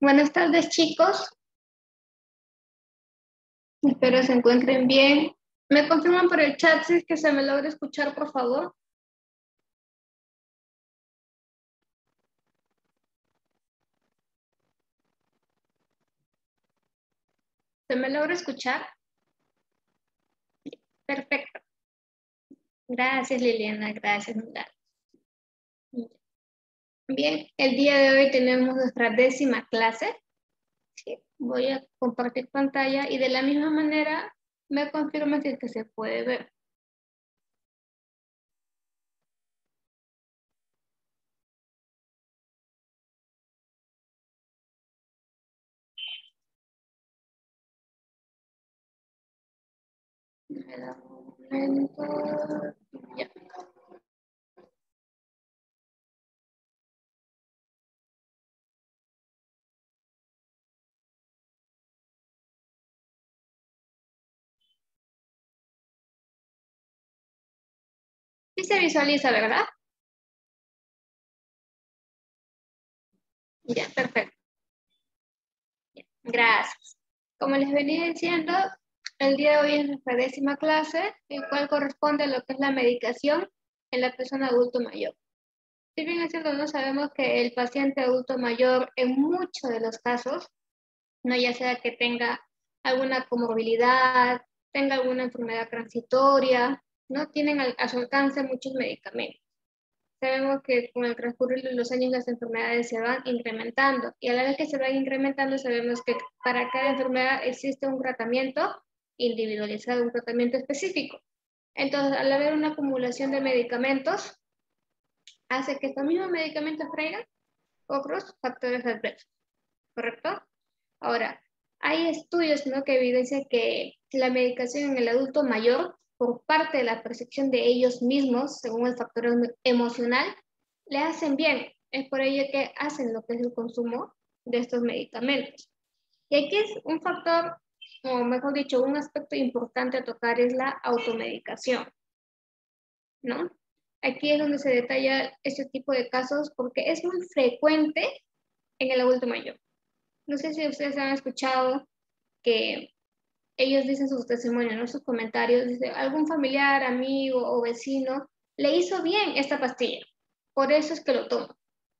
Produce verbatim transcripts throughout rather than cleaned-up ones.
Buenas tardes, chicos. Espero se encuentren bien. ¿Me confirman por el chat si es que se me logra escuchar, por favor? ¿Se me logra escuchar? Perfecto. Gracias, Liliana. Gracias, Milagros. Bien, el día de hoy tenemos nuestra décima clase. Sí, voy a compartir pantalla y de la misma manera me confirman si es que se puede ver. Me da un momento. Ya. Sí se visualiza, ¿verdad? Ya, perfecto. Ya, gracias. Como les venía diciendo, el día de hoy es nuestra décima clase, el cual corresponde a lo que es la medicación en la persona adulto mayor. Si bien es cierto, no sabemos que el paciente adulto mayor en muchos de los casos, no ya sea que tenga alguna comorbilidad, tenga alguna enfermedad transitoria, no tienen al- a su alcance muchos medicamentos. Sabemos que con el transcurrir de los años las enfermedades se van incrementando y a la vez que se van incrementando sabemos que para cada enfermedad existe un tratamiento individualizado, un tratamiento específico. Entonces, al haber una acumulación de medicamentos, hace que estos mismos medicamentos traigan otros factores adversos, ¿correcto? Ahora, hay estudios, ¿no?, que evidencian que la medicación en el adulto mayor, por parte de la percepción de ellos mismos, según el factor emocional, le hacen bien. Es por ello que hacen lo que es el consumo de estos medicamentos. Y aquí es un factor, o mejor dicho, un aspecto importante a tocar es la automedicación, ¿no? Aquí es donde se detalla este tipo de casos porque es muy frecuente en el adulto mayor. No sé si ustedes han escuchado que ellos dicen sus testimonios, ¿no?, sus comentarios, dice, algún familiar, amigo o vecino le hizo bien esta pastilla, por eso es que lo tomo,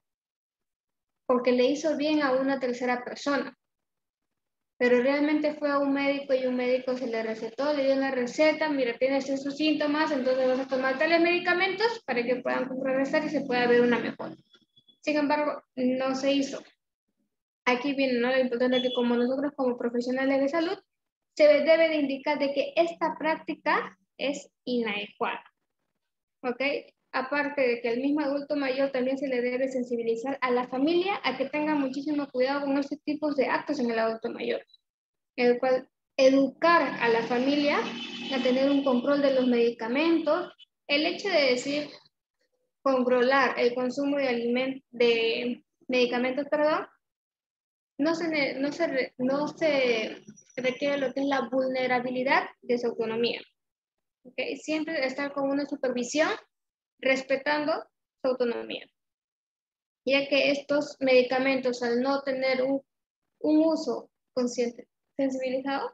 porque le hizo bien a una tercera persona, pero realmente fue a un médico y un médico se le recetó, le dio una receta, mira, tienes estos síntomas, entonces vas a tomar tales medicamentos para que puedan contrarrestar y se pueda ver una mejora. Sin embargo, no se hizo. Aquí viene, ¿no?, lo importante que como nosotros como profesionales de salud, se debe de indicar de que esta práctica es inadecuada, ¿ok? Aparte de que al mismo adulto mayor también se le debe sensibilizar a la familia a que tenga muchísimo cuidado con estos tipos de actos en el adulto mayor, en el cual educar a la familia a tener un control de los medicamentos, el hecho de decir controlar el consumo de, aliment de medicamentos, perdón, no se, no, se, no se requiere lo que es la vulnerabilidad de su autonomía. ¿Okay? Siempre estar con una supervisión respetando su autonomía, ya que estos medicamentos, al no tener un, un uso consciente, sensibilizado,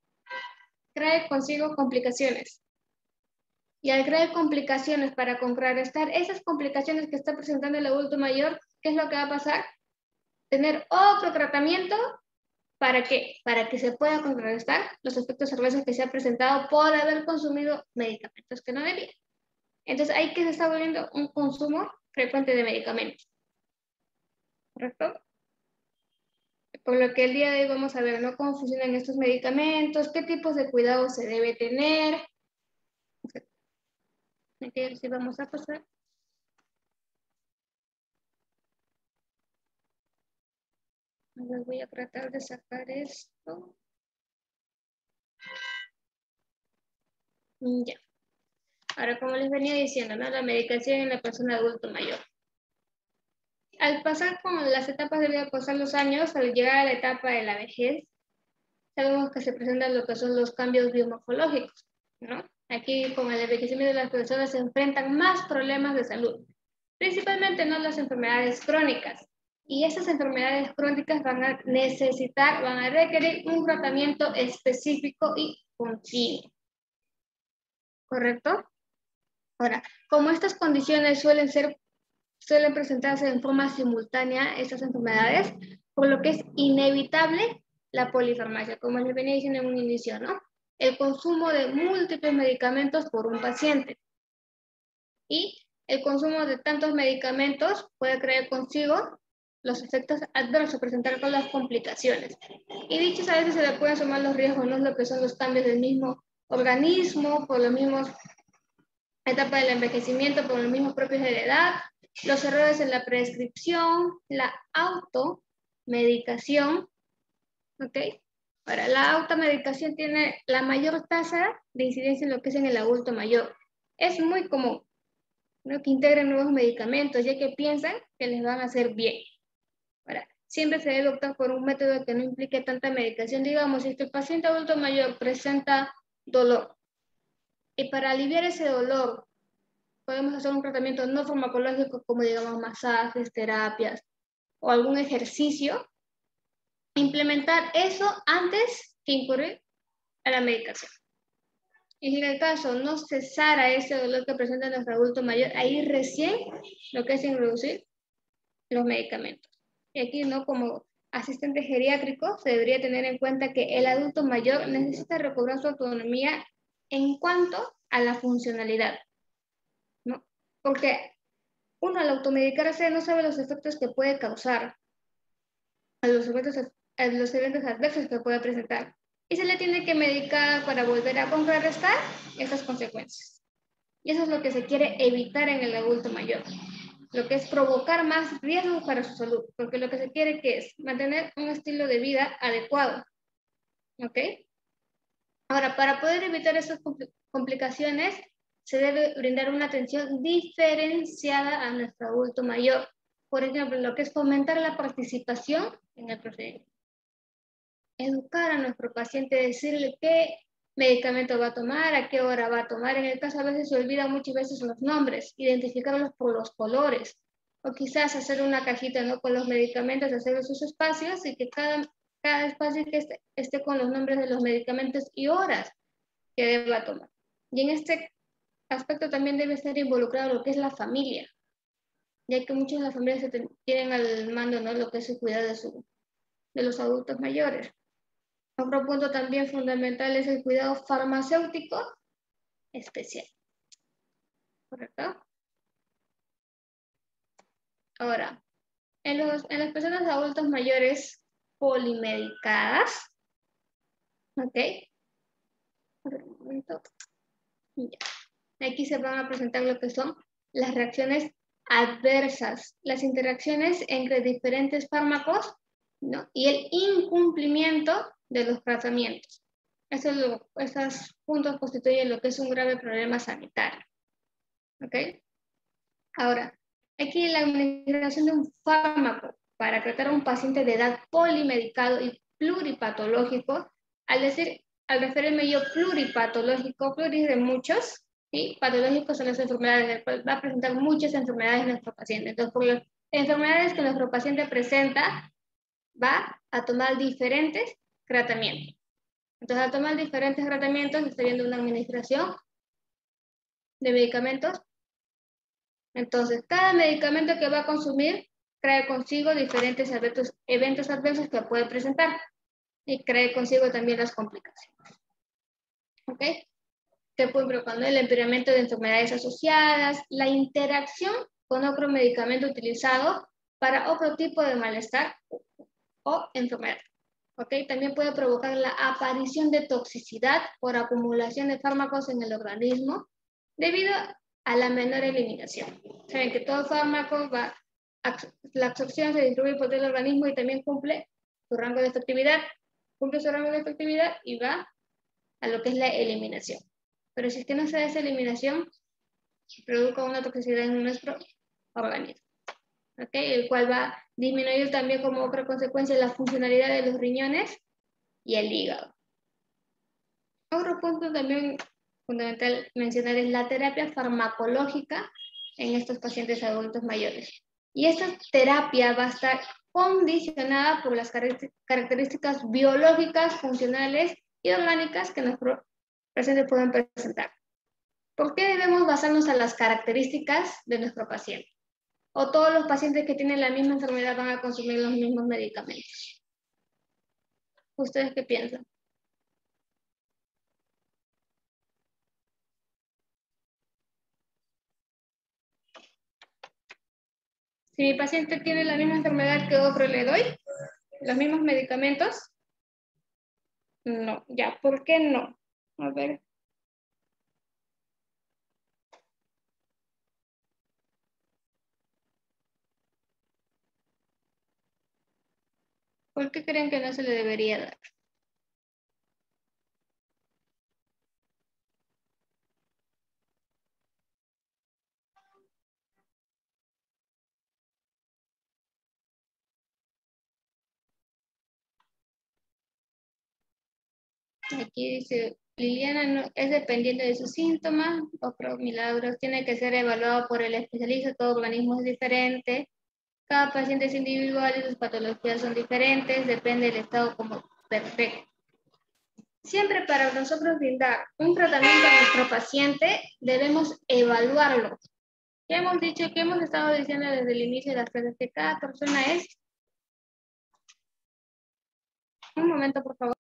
trae consigo complicaciones. Y al traer complicaciones para contrarrestar esas complicaciones que está presentando el adulto mayor, ¿qué es lo que va a pasar? Tener otro tratamiento. ¿Para qué? Para que se pueda contrarrestar los efectos adversos que se han presentado por haber consumido medicamentos que no debía. Entonces, ahí que se está volviendo un consumo frecuente de medicamentos. ¿Correcto? Por lo que el día de hoy vamos a ver, ¿no?, cómo funcionan estos medicamentos, qué tipos de cuidados se debe tener. Aquí sí vamos a pasar. Ahora voy a tratar de sacar esto. Ya. Ahora, como les venía diciendo, ¿no?, la medicación en la persona adulto mayor. Al pasar con las etapas de vida, pasar los años, al llegar a la etapa de la vejez, sabemos que se presentan lo que son los cambios biomorfológicos, ¿no? Aquí con el envejecimiento de las personas se enfrentan más problemas de salud, principalmente no las enfermedades crónicas, Y esas enfermedades crónicas van a necesitar, van a requerir un tratamiento específico y continuo. ¿Correcto? Ahora, como estas condiciones suelen ser, suelen presentarse en forma simultánea, estas enfermedades, por lo que es inevitable la polifarmacia, como les venía diciendo en un inicio, ¿no? El consumo de múltiples medicamentos por un paciente. Y el consumo de tantos medicamentos puede traer consigo los efectos adversos, presentar con las complicaciones. Y dichos a veces se le pueden sumar los riesgos, no lo que son los cambios del mismo organismo, por los mismos etapa del envejecimiento, por los mismos propios de la edad, los errores en la prescripción, la automedicación, ¿ok? Ahora, la automedicación tiene la mayor tasa de incidencia en lo que es en el adulto mayor. Es muy común, ¿no?, que integren nuevos medicamentos, ya que piensan que les van a hacer bien. Ahora, siempre se debe optar por un método que no implique tanta medicación. Digamos, si el paciente adulto mayor presenta dolor, y para aliviar ese dolor, podemos hacer un tratamiento no farmacológico como, digamos, masajes, terapias o algún ejercicio. Implementar eso antes que incurrir a la medicación. Y en el caso no cesara ese dolor que presenta nuestro adulto mayor, ahí recién lo que es introducir los medicamentos. Y aquí, ¿no?, como asistente geriátrico, se debería tener en cuenta que el adulto mayor necesita recobrar su autonomía en cuanto a la funcionalidad, ¿no? Porque uno, al automedicarse, no sabe los efectos que puede causar, a los, efectos, a los eventos adversos que puede presentar. Y se le tiene que medicar para volver a contrarrestar esas consecuencias. Y eso es lo que se quiere evitar en el adulto mayor. Lo que es provocar más riesgos para su salud. Porque lo que se quiere que es mantener un estilo de vida adecuado. ¿Ok? Ahora, para poder evitar esas complicaciones, se debe brindar una atención diferenciada a nuestro adulto mayor. Por ejemplo, lo que es fomentar la participación en el procedimiento. Educar a nuestro paciente, decirle qué medicamento va a tomar, a qué hora va a tomar. En el caso a veces se olvidan muchas veces los nombres, identificarlos por los colores. O quizás hacer una cajita, ¿no?, con los medicamentos, hacer sus espacios y que cada, cada espacio que esté, esté con los nombres de los medicamentos y horas que deba tomar. Y en este aspecto también debe estar involucrado lo que es la familia, ya que muchas de las familias se tienen al mando, ¿no?, lo que es el cuidado de, su, de los adultos mayores. Otro punto también fundamental es el cuidado farmacéutico especial. ¿Correcto? Ahora, en, los, en las personas adultas mayores polimedicadas, ¿ok? Un momento. Ya. Aquí se van a presentar lo que son las reacciones adversas, las interacciones entre diferentes fármacos, ¿no?, y el incumplimiento de los tratamientos. Eso es lo, esos puntos constituyen lo que es un grave problema sanitario. ¿Ok? Ahora, aquí la administración de un fármaco para tratar a un paciente de edad polimedicado y pluripatológico, al decir, al referirme yo pluripatológico, pluris de muchos, ¿sí?, patológicos son las enfermedades, va a presentar muchas enfermedades en nuestro paciente. Entonces, por las enfermedades que nuestro paciente presenta, va a tomar diferentes tratamientos. Entonces, al tomar diferentes tratamientos, está viendo una administración de medicamentos. Entonces, cada medicamento que va a consumir trae consigo diferentes eventos, eventos adversos que puede presentar y trae consigo también las complicaciones. ¿Ok? Que pueden provocar el empeoramiento de enfermedades asociadas, la interacción con otro medicamento utilizado para otro tipo de malestar o enfermedad. ¿Ok? También puede provocar la aparición de toxicidad por acumulación de fármacos en el organismo debido a la menor eliminación. Saben que todo fármaco va, la absorción se distribuye por todo el organismo y también cumple su rango de efectividad, cumple su rango de efectividad y va a lo que es la eliminación. Pero si es que no se da esa eliminación, produce una toxicidad en nuestro organismo. ¿Okay? El cual va a disminuir también como otra consecuencia la funcionalidad de los riñones y el hígado. Otro punto también fundamental mencionar es la terapia farmacológica en estos pacientes adultos mayores. Y esta terapia va a estar condicionada por las características biológicas, funcionales y orgánicas que nuestros pacientes pueden presentar. ¿Por qué debemos basarnos en las características de nuestro paciente? ¿O todos los pacientes que tienen la misma enfermedad van a consumir los mismos medicamentos? ¿Ustedes qué piensan? Si mi paciente tiene la misma enfermedad que otro, ¿le doy los mismos medicamentos? No, ya, ¿por qué no? A ver. ¿Por qué creen que no se le debería dar? Aquí dice, Liliana, no, es dependiendo de sus síntomas, otros milagros, tiene que ser evaluado por el especialista, todo organismo es diferente, cada paciente es individual y sus patologías son diferentes, depende del estado como perfecto. Siempre para nosotros brindar un tratamiento a nuestro paciente, debemos evaluarlo. Ya hemos dicho que hemos estado diciendo desde el inicio de las clases que cada persona es... Un momento, por favor.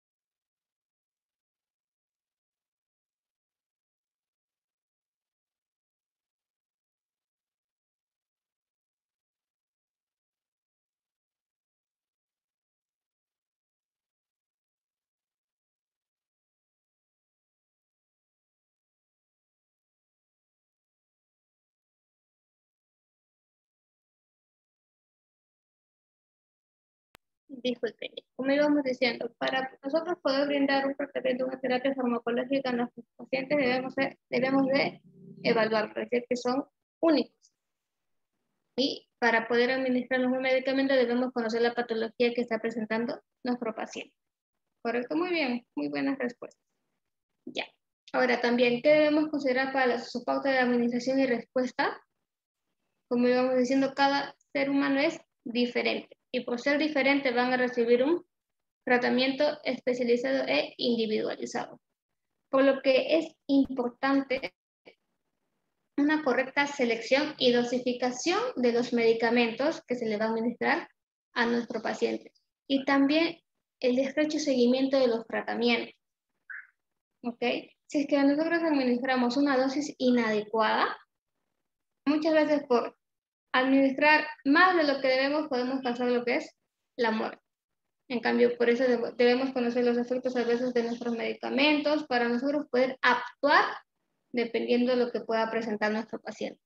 Disculpen, como íbamos diciendo, para nosotros poder brindar un tratamiento, una terapia farmacológica a nuestros pacientes debemos de, debemos de evaluar, es decir, que son únicos. Y para poder administrarnos un medicamento debemos conocer la patología que está presentando nuestro paciente. ¿Correcto? Muy bien, muy buenas respuestas. Ya. Ahora también, ¿qué debemos considerar para la, su pauta de administración y respuesta? Como íbamos diciendo, cada ser humano es diferente. Y por ser diferente van a recibir un tratamiento especializado e individualizado. Por lo que es importante una correcta selección y dosificación de los medicamentos que se le va a administrar a nuestro paciente. Y también el estrecho seguimiento de los tratamientos. ¿Ok? Si es que nosotros administramos una dosis inadecuada, muchas veces por administrar más de lo que debemos podemos causar lo que es la muerte. En cambio, por eso debemos conocer los efectos adversos de nuestros medicamentos para nosotros poder actuar dependiendo de lo que pueda presentar nuestro paciente.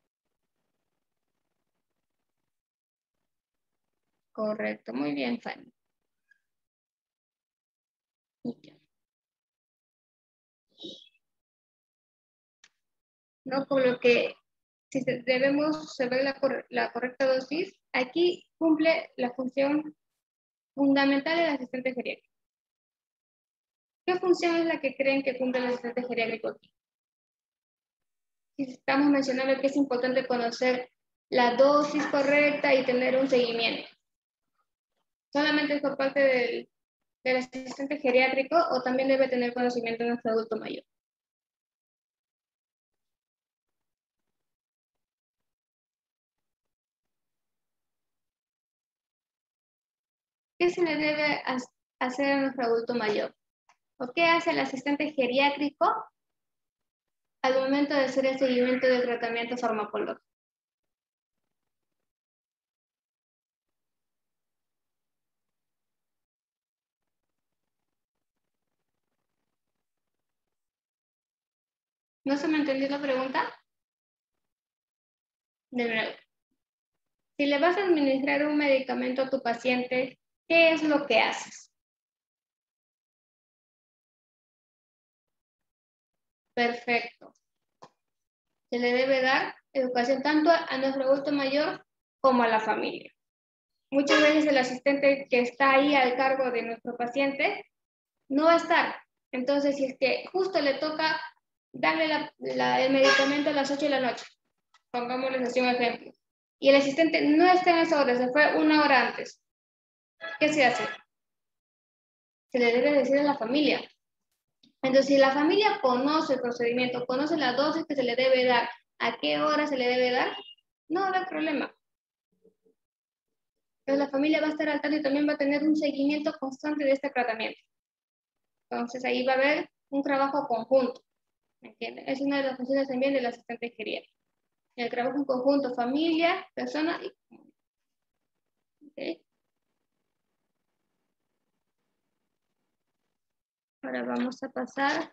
Correcto, muy bien, Fanny. No, por lo que si debemos saber la, la correcta dosis, aquí cumple la función fundamental del asistente geriátrico. ¿Qué función es la que creen que cumple el asistente geriátrico aquí? Si estamos mencionando que es importante conocer la dosis correcta y tener un seguimiento. ¿Solamente es por parte del, del asistente geriátrico o también debe tener conocimiento de nuestro adulto mayor? ¿Qué se le debe hacer a nuestro adulto mayor? ¿O qué hace el asistente geriátrico al momento de hacer el seguimiento del tratamiento farmacológico? ¿No se me entendió la pregunta? De nuevo. Si le vas a administrar un medicamento a tu paciente, ¿qué es lo que haces? Perfecto. Se le debe dar educación tanto a nuestro adulto mayor como a la familia. Muchas veces el asistente que está ahí al cargo de nuestro paciente no va a estar. Entonces, si es que justo le toca darle la, la, el medicamento a las ocho de la noche, pongámosles así un ejemplo, y el asistente no está en esa hora, se fue una hora antes, ¿qué se hace? Se le debe decir a la familia. Entonces, si la familia conoce el procedimiento, conoce la dosis que se le debe dar, a qué hora se le debe dar, no va a haber problema. Entonces, la familia va a estar al tanto y también va a tener un seguimiento constante de este tratamiento. Entonces, ahí va a haber un trabajo conjunto. ¿Me entienden? Es una de las funciones también del asistente geriátrico. El trabajo en conjunto, familia, persona y comunidad. ¿Okay? Ahora vamos a pasar.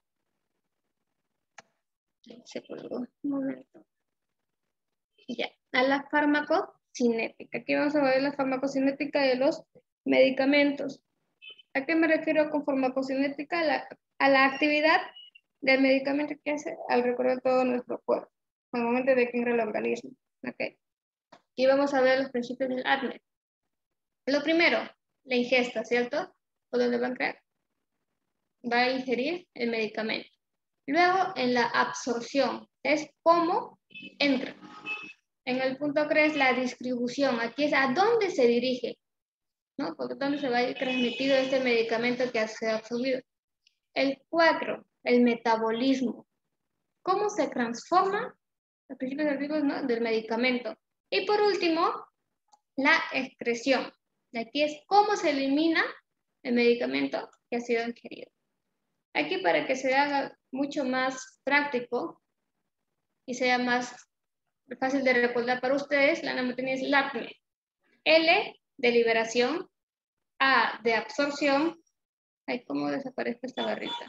Se colgó un momento. Ya, a la farmacocinética. Aquí vamos a ver la farmacocinética de los medicamentos. ¿A qué me refiero con farmacocinética? A la, a la actividad del medicamento que hace al recorrer todo nuestro cuerpo, al momento de que ingresa el organismo. Okay. Aquí vamos a ver los principios del A D M E. Lo primero, la ingesta, ¿cierto? ¿Por dónde va a entrar? Va a ingerir el medicamento. Luego, en la absorción, es cómo entra. En el punto tres, la distribución. Aquí es a dónde se dirige, ¿no? Por dónde se va a ir transmitido este medicamento que se ha absorbido. El cuatro, el metabolismo. ¿Cómo se transforma los principios activos, ¿no?, del medicamento? Y por último, la excreción. Aquí es cómo se elimina el medicamento que ha sido ingerido. Aquí, para que se haga mucho más práctico y sea más fácil de recordar para ustedes, la normativa es L A C M E. L de liberación, A de absorción. Ay, ¿cómo desaparece esta barrita?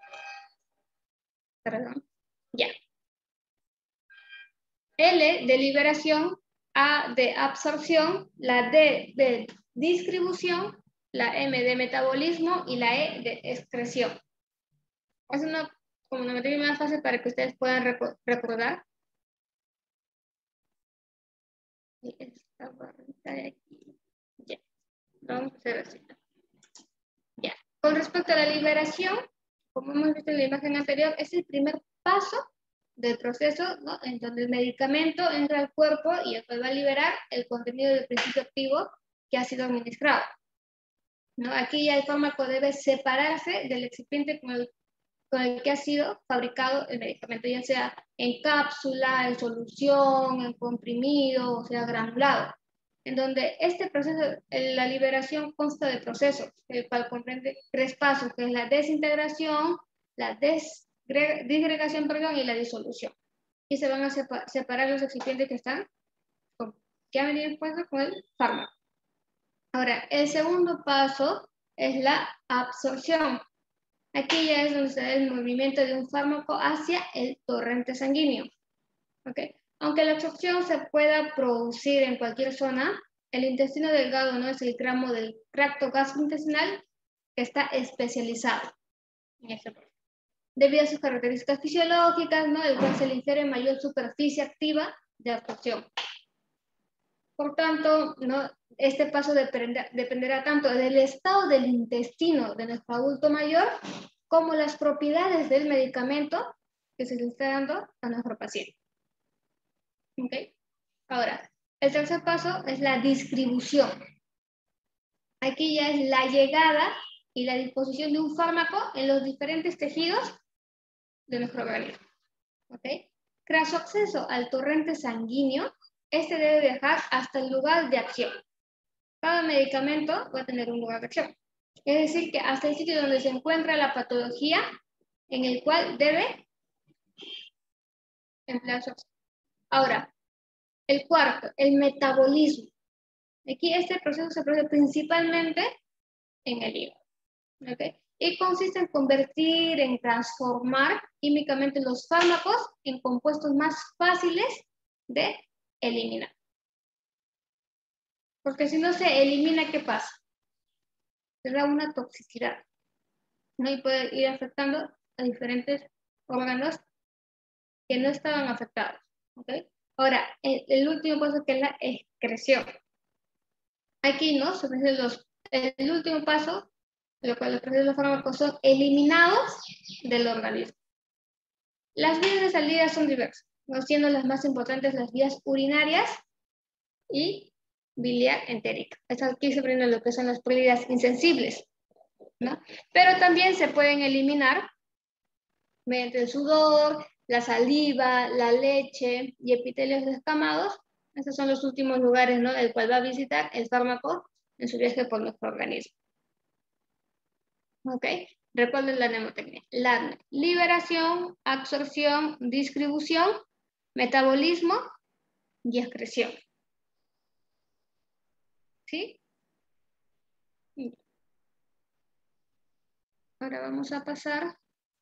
Perdón. Ya. L de liberación, A de absorción, la D de distribución, la M de metabolismo y la E de excreción. Es una, como una materia más fácil para que ustedes puedan recordar. Y esta barrita de aquí. Ya. Vamos a hacer así. Ya. Con respecto a la liberación, como hemos visto en la imagen anterior, es el primer paso del proceso, ¿no?, en donde el medicamento entra al cuerpo y después va a liberar el contenido del principio activo que ha sido administrado, ¿no? Aquí ya el fármaco debe separarse del excipiente con el, con el que ha sido fabricado el medicamento, ya sea en cápsula, en solución, en comprimido, o sea, granulado, en donde este proceso, la liberación consta de procesos, el cual comprende tres pasos, que es la desintegración, la des disgregación, perdón, y la disolución. Y se van a separ separar los excipientes que están, que han venido expuestos con el fármaco. Ahora, el segundo paso es la absorción. Aquí ya es donde se da el movimiento de un fármaco hacia el torrente sanguíneo. ¿Okay? Aunque la absorción se pueda producir en cualquier zona, el intestino delgado no es el tramo del tracto gastrointestinal que está especializado en este proceso. Debido a sus características fisiológicas, ¿no?, el cual se le infiere mayor superficie activa de absorción. Por tanto, ¿no?, este paso dependerá, dependerá tanto del estado del intestino de nuestro adulto mayor como las propiedades del medicamento que se le está dando a nuestro paciente. ¿Okay? Ahora, el tercer paso es la distribución. Aquí ya es la llegada y la disposición de un fármaco en los diferentes tejidos de nuestro organismo. ¿Okay? Tras su acceso al torrente sanguíneo, este debe viajar hasta el lugar de acción. Cada medicamento va a tener un lugar de acción. Es decir, que hasta el sitio donde se encuentra la patología en el cual debe emplear su acción. Ahora, el cuarto, el metabolismo. Aquí este proceso se produce principalmente en el hígado. ¿Okay? Y consiste en convertir, en transformar químicamente los fármacos en compuestos más fáciles de eliminar. Porque si no se elimina, ¿qué pasa? Se da una toxicidad, ¿no? Y puede ir afectando a diferentes órganos que no estaban afectados. ¿Okay? Ahora, el, el último paso, que es la excreción. Aquí, ¿no?, se ofrecen los, el último paso, lo cual los procesos de los fármacos son eliminados del organismo. Las vías de salida son diversas, no siendo las más importantes las vías urinarias y biliar entérica. Estas aquí se brindan lo que son las pérdidas insensibles, ¿no? Pero también se pueden eliminar mediante el sudor, la saliva, la leche y epitelios descamados. Estos son los últimos lugares, ¿no?, el cual va a visitar el fármaco en su viaje por nuestro organismo. ¿Ok? Recuerden la mnemotecnia. La liberación, absorción, distribución, metabolismo y excreción. ¿Sí? Ahora vamos a pasar.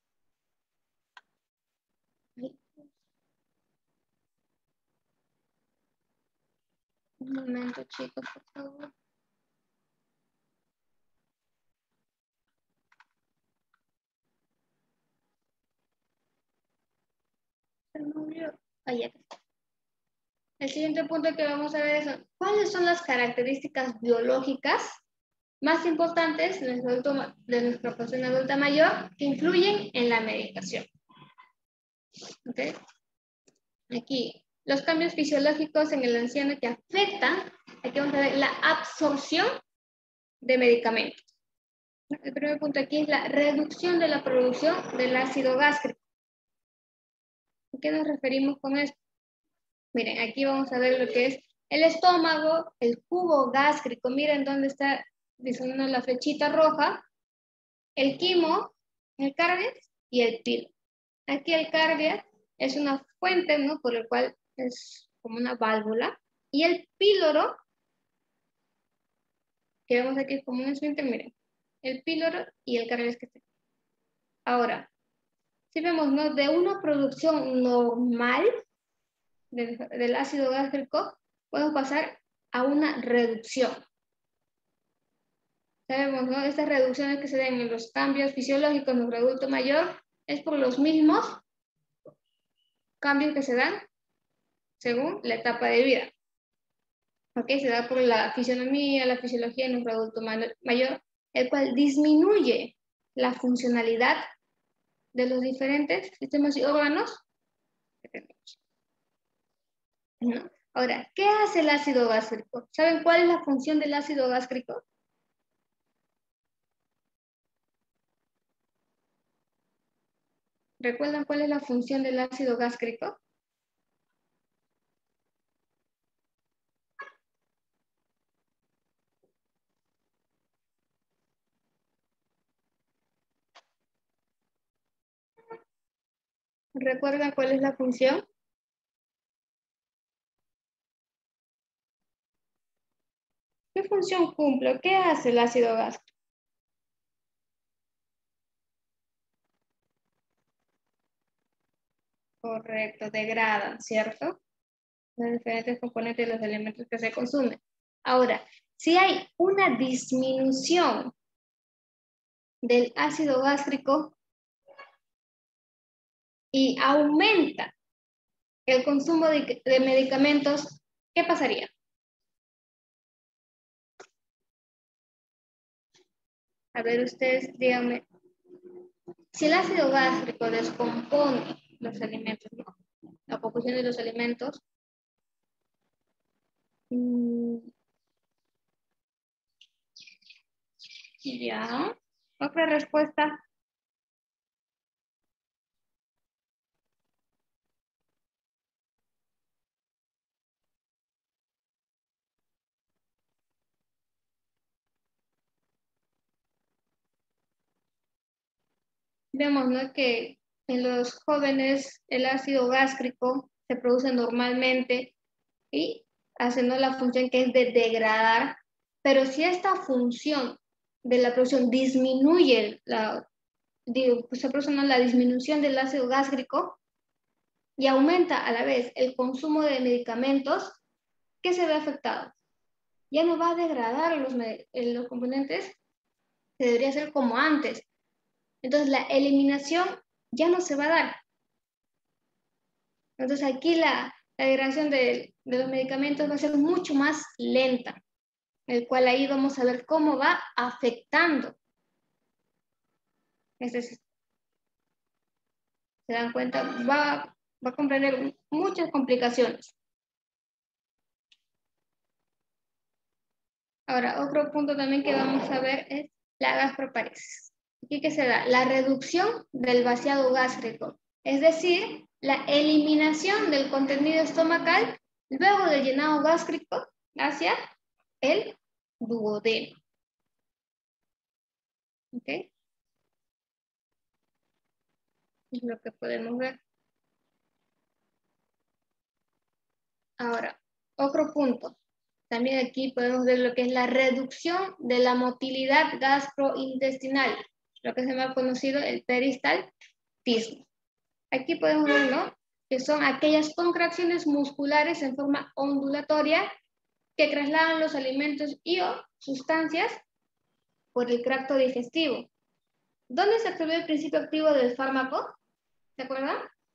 Un momento, chicos, por favor. Ahí está. El siguiente punto que vamos a ver es cuáles son las características biológicas más importantes de nuestra, de nuestra persona adulta mayor que influyen en la medicación. ¿Okay? Aquí, los cambios fisiológicos en el anciano que afectan, aquí vamos a ver la absorción de medicamentos. El primer punto aquí es la reducción de la producción del ácido gástrico. ¿A qué nos referimos con esto? Miren, aquí vamos a ver lo que es el estómago, el cubo gástrico. Miren dónde está diseñando la flechita roja. El quimo, el cardiac y el pilo. Aquí el cardiac es una fuente, ¿no?, por el cual es como una válvula. Y el píloro, que vemos aquí como un esfínter, miren. El píloro y el cardiac que está. Ahora, si vemos, ¿no?, de una producción normal del, del ácido gástrico, podemos pasar a una reducción. Sabemos, ¿no?, estas reducciones que se dan en los cambios fisiológicos en el adulto mayor es por los mismos cambios que se dan según la etapa de vida. ¿Ok? Se da por la fisionomía, la fisiología en nuestro adulto mayor, el cual disminuye la funcionalidad de los diferentes sistemas y órganos que tenemos. ¿No? Ahora, ¿qué hace el ácido gástrico? ¿Saben cuál es la función del ácido gástrico? ¿Recuerdan cuál es la función del ácido gástrico? ¿Recuerdan cuál es la función? ¿Qué función cumple? ¿Qué hace el ácido gástrico? Correcto, degradan, ¿cierto? Los diferentes componentes de los elementos que se consumen. Ahora, si hay una disminución del ácido gástrico y aumenta el consumo de, de medicamentos, ¿qué pasaría? A ver, ustedes díganme. Si el ácido gástrico descompone los alimentos, ¿no?, la composición de los alimentos, mmm, ya. Otra respuesta. Vemos, ¿no?, que en los jóvenes el ácido gástrico se produce normalmente y haciendo la función que es de degradar, pero si esta función de la producción disminuye, la, digo, pues se produce la disminución del ácido gástrico y aumenta a la vez el consumo de medicamentos, ¿qué se ve afectado? Ya no va a degradar los, los componentes, que debería ser como antes. Entonces la eliminación ya no se va a dar. Entonces aquí la, la degradación de, de los medicamentos va a ser mucho más lenta, el cual ahí vamos a ver cómo va afectando. Este, se dan cuenta, va, va a comprender muchas complicaciones. Ahora, otro punto también que vamos a ver es la gastroparesis. Aquí que se da la reducción del vaciado gástrico, es decir, la eliminación del contenido estomacal luego del llenado gástrico hacia el duodeno. ¿Ok? Es lo que podemos ver. Ahora, otro punto. También aquí podemos ver lo que es la reducción de la motilidad gastrointestinal, lo que se me ha conocido el peristaltismo. Aquí podemos ver, ¿no?, que son aquellas contracciones musculares en forma ondulatoria que trasladan los alimentos y o sustancias por el tracto digestivo. ¿Dónde se activó el principio activo del fármaco? ¿Se acuerdan?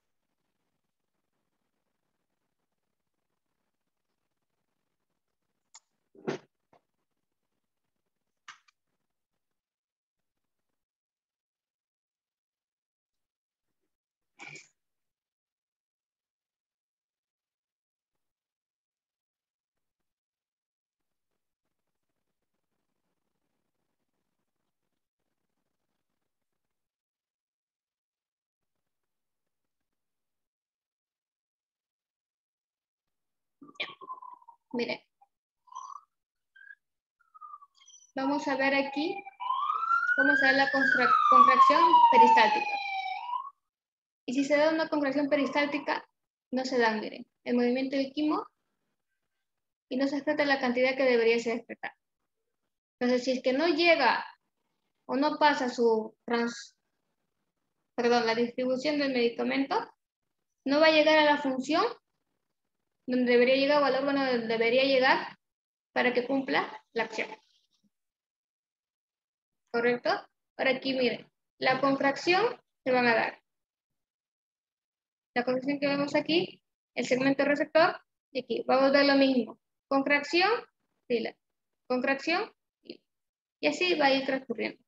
Miren, vamos a ver aquí cómo se da la contracción peristáltica. Y si se da una contracción peristáltica, no se da, miren, el movimiento del quimo y no se excreta la cantidad que debería ser excretada. Entonces, si es que no llega o no pasa su trans, perdón, la distribución del medicamento, no va a llegar a la función donde debería llegar o al órgano donde debería llegar para que cumpla la acción. ¿Correcto? Ahora aquí, miren, la contracción se van a dar. La contracción que vemos aquí, el segmento receptor, y aquí vamos a ver lo mismo. Contracción, fila. Contracción, fila. Y así va a ir transcurriendo.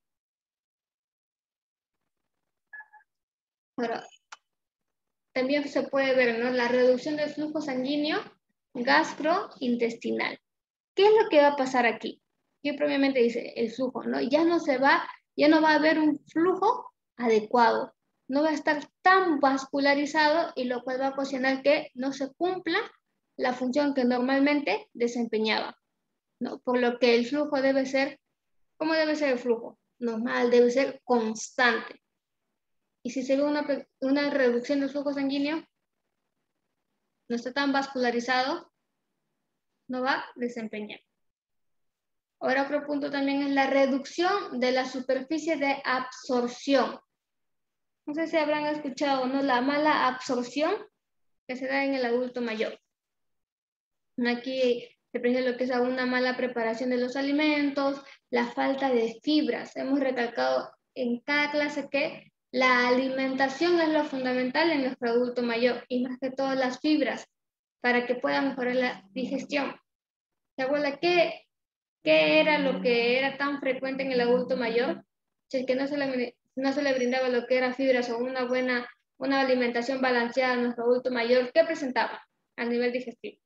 Ahora, también se puede ver, ¿no?, la reducción del flujo sanguíneo gastrointestinal. ¿Qué es lo que va a pasar aquí? Que previamente dice el flujo, ¿no? Ya no se va, ya no va a haber un flujo adecuado. No va a estar tan vascularizado y lo cual va a ocasionar que no se cumpla la función que normalmente desempeñaba, ¿no? Por lo que el flujo debe ser, ¿cómo debe ser el flujo? Normal, debe ser constante. Y si se ve una, una reducción del flujo sanguíneo, no está tan vascularizado, no va a desempeñar. Ahora otro punto también es la reducción de la superficie de absorción. No sé si habrán escuchado, ¿no?, la mala absorción que se da en el adulto mayor. Aquí se presenta lo que es una mala preparación de los alimentos, la falta de fibras. Hemos recalcado en cada clase que la alimentación es lo fundamental en nuestro adulto mayor y más que todo las fibras para que pueda mejorar la digestión. ¿Se acuerda qué, qué era lo que era tan frecuente en el adulto mayor? Si es que no se le, no se le brindaba lo que era fibras o una buena una alimentación balanceada a nuestro adulto mayor, ¿qué presentaba a nivel digestivo?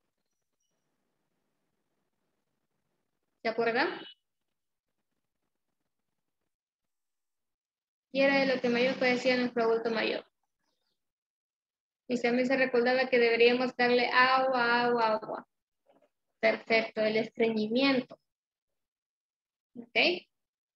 ¿Se acuerdan? Y era de lo que mayor padecía nuestro adulto mayor. Y también se recordaba que deberíamos darle agua, agua, agua. Perfecto, el estreñimiento. ¿Ok?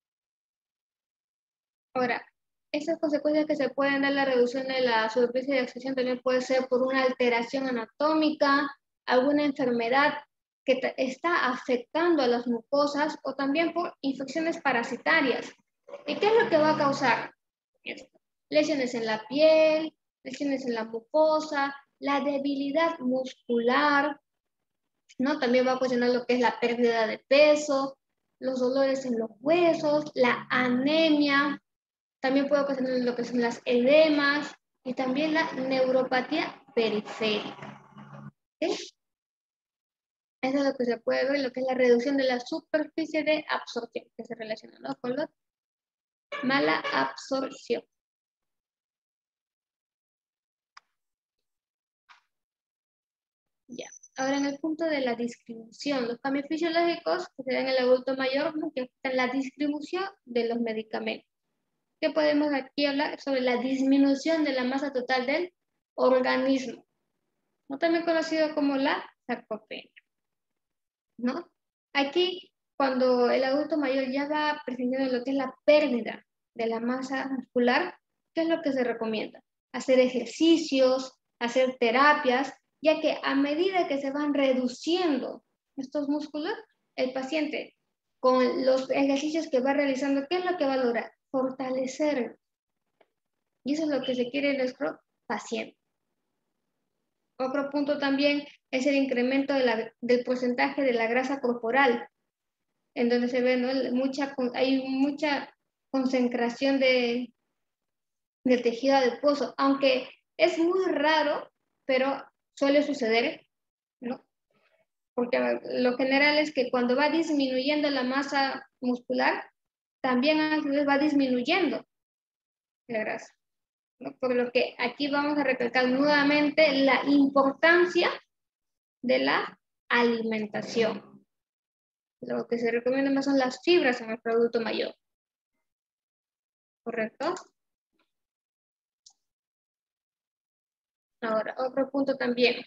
Ahora, esas consecuencias que se pueden dar la reducción de la superficie de absorción también puede ser por una alteración anatómica, alguna enfermedad que está afectando a las mucosas o también por infecciones parasitarias. ¿Y qué es lo que va a causar esto? Lesiones en la piel, lesiones en la mucosa, la debilidad muscular, ¿no? También va a ocasionar lo que es la pérdida de peso, los dolores en los huesos, la anemia, también puede ocasionar lo que son las edemas y también la neuropatía periférica. ¿Sí? Eso es lo que se puede ver, lo que es la reducción de la superficie de absorción, que se relaciona, ¿no?, con la mala absorción. Ya. Ahora, en el punto de la distribución, los cambios fisiológicos que se dan en el adulto mayor, que afectan la distribución de los medicamentos. ¿Qué podemos aquí hablar? Sobre la disminución de la masa total del organismo, ¿no? También conocido como la sarcopenia, ¿no? Aquí, cuando el adulto mayor ya va presentando lo que es la pérdida de la masa muscular, ¿qué es lo que se recomienda? Hacer ejercicios, hacer terapias, ya que a medida que se van reduciendo estos músculos, el paciente con los ejercicios que va realizando, ¿qué es lo que va a lograr? Fortalecer. Y eso es lo que se quiere en nuestro paciente. Otro punto también es el incremento de la, del porcentaje de la grasa corporal, en donde se ve, ¿no? mucha, hay mucha concentración de, de tejido adiposo, aunque es muy raro, pero suele suceder, ¿no? Porque lo general es que cuando va disminuyendo la masa muscular, también va disminuyendo la grasa, ¿no? Por lo que aquí vamos a recalcar nuevamente la importancia de la alimentación. Lo que se recomienda más son las fibras en el producto mayor. ¿Correcto? Ahora, otro punto también.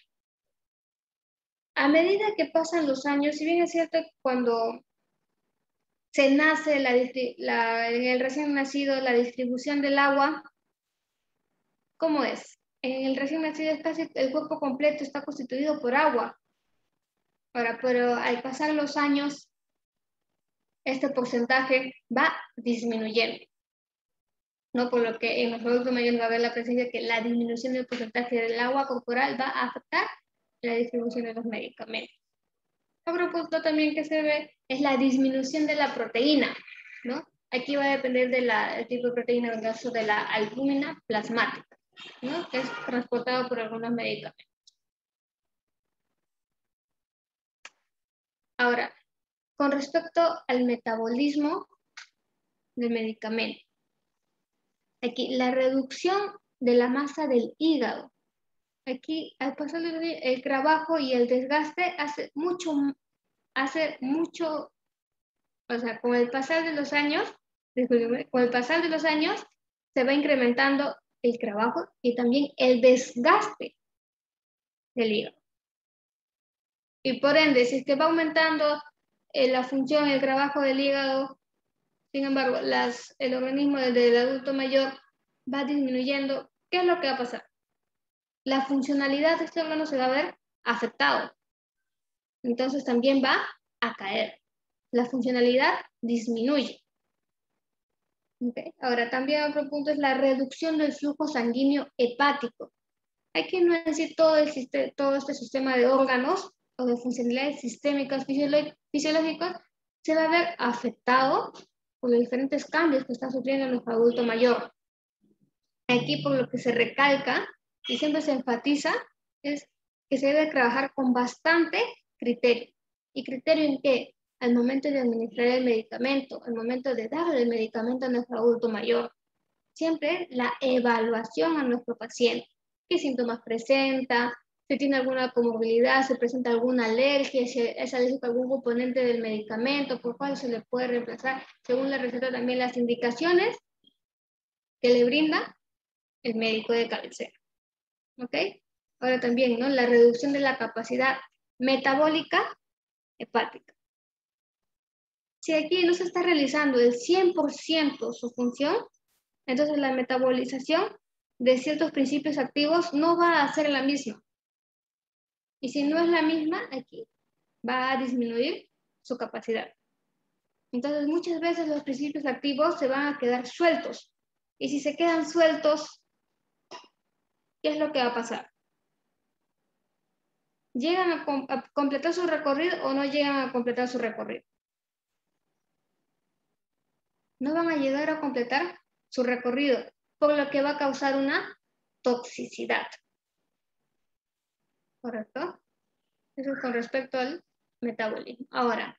A medida que pasan los años, si bien es cierto que cuando se nace la, la, en el recién nacido la distribución del agua, ¿cómo es? En el recién nacido es casi el cuerpo completo está constituido por agua. Ahora, pero al pasar los años, este porcentaje va disminuyendo, ¿no? Por lo que en los productos mayores va a haber la presencia de que la disminución del porcentaje del agua corporal va a afectar la distribución de los medicamentos. Otro punto también que se ve es la disminución de la proteína, ¿no? Aquí va a depender del de tipo de proteína, en el caso de la albúmina plasmática, ¿no? Que es transportado por algunos medicamentos. Ahora, con respecto al metabolismo del medicamento. Aquí, la reducción de la masa del hígado. Aquí, al pasar el trabajo y el desgaste, hace mucho, hace mucho, o sea, con el pasar de los años, con el pasar de los años, se va incrementando el trabajo y también el desgaste del hígado. Y por ende, si es que va aumentando eh, la función, el trabajo del hígado, sin embargo, las, el organismo del, del adulto mayor va disminuyendo, ¿qué es lo que va a pasar? La funcionalidad de este órgano se va a ver afectado. Entonces también va a caer. La funcionalidad disminuye. ¿Okay? Ahora, también otro punto es la reducción del flujo sanguíneo hepático. Aquí no es decir todo, el, todo este sistema de órganos o de funcionalidades sistémicas fisiológicas se va a ver afectado por los diferentes cambios que está sufriendo nuestro adulto mayor. Aquí por lo que se recalca y siempre se enfatiza es que se debe trabajar con bastante criterio. ¿Y criterio en qué? Al momento de administrar el medicamento, al momento de darle el medicamento a nuestro adulto mayor. Siempre la evaluación a nuestro paciente. ¿Qué síntomas presenta? Si tiene alguna comorbilidad, si presenta alguna alergia, si es alérgico a algún componente del medicamento, por cuál se le puede reemplazar según la receta, también las indicaciones que le brinda el médico de cabecera. ¿Ok? Ahora también, ¿no? La reducción de la capacidad metabólica hepática. Si aquí no se está realizando el cien por ciento su función, entonces la metabolización de ciertos principios activos no va a ser la misma. Y si no es la misma, aquí va a disminuir su capacidad. Entonces muchas veces los principios activos se van a quedar sueltos. Y si se quedan sueltos, ¿qué es lo que va a pasar? ¿Llegan a, com a completar su recorrido o no llegan a completar su recorrido? No van a llegar a completar su recorrido, por lo que va a causar una toxicidad. ¿Correcto? Eso es con respecto al metabolismo. Ahora,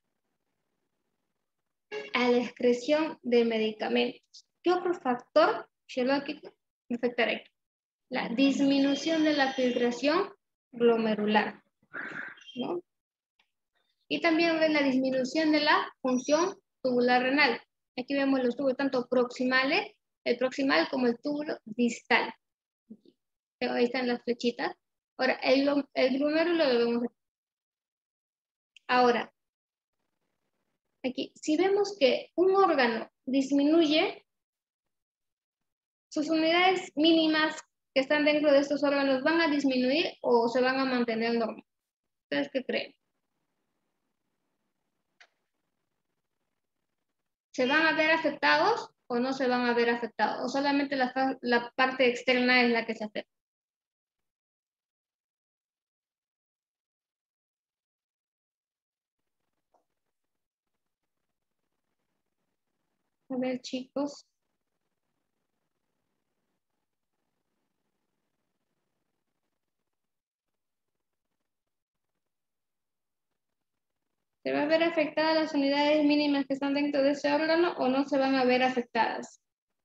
a la excreción de medicamentos. ¿Qué otro factor fisiológico afectará? La disminución de la filtración glomerular. ¿no? Y también ven la disminución de la función tubular renal. Aquí vemos los tubos tanto proximales, el proximal como el túbulo distal. Ahí están las flechitas. Ahora, el, el glomérulo lo vemos aquí. Ahora, aquí, si vemos que un órgano disminuye, sus unidades mínimas que están dentro de estos órganos van a disminuir o se van a mantener normal. ¿Ustedes qué creen? ¿Se van a ver afectados o no se van a ver afectados? ¿O solamente la, la parte externa es la que se afecta? A ver, chicos. ¿Se va a ver afectadas las unidades mínimas que están dentro de ese órgano o no se van a ver afectadas?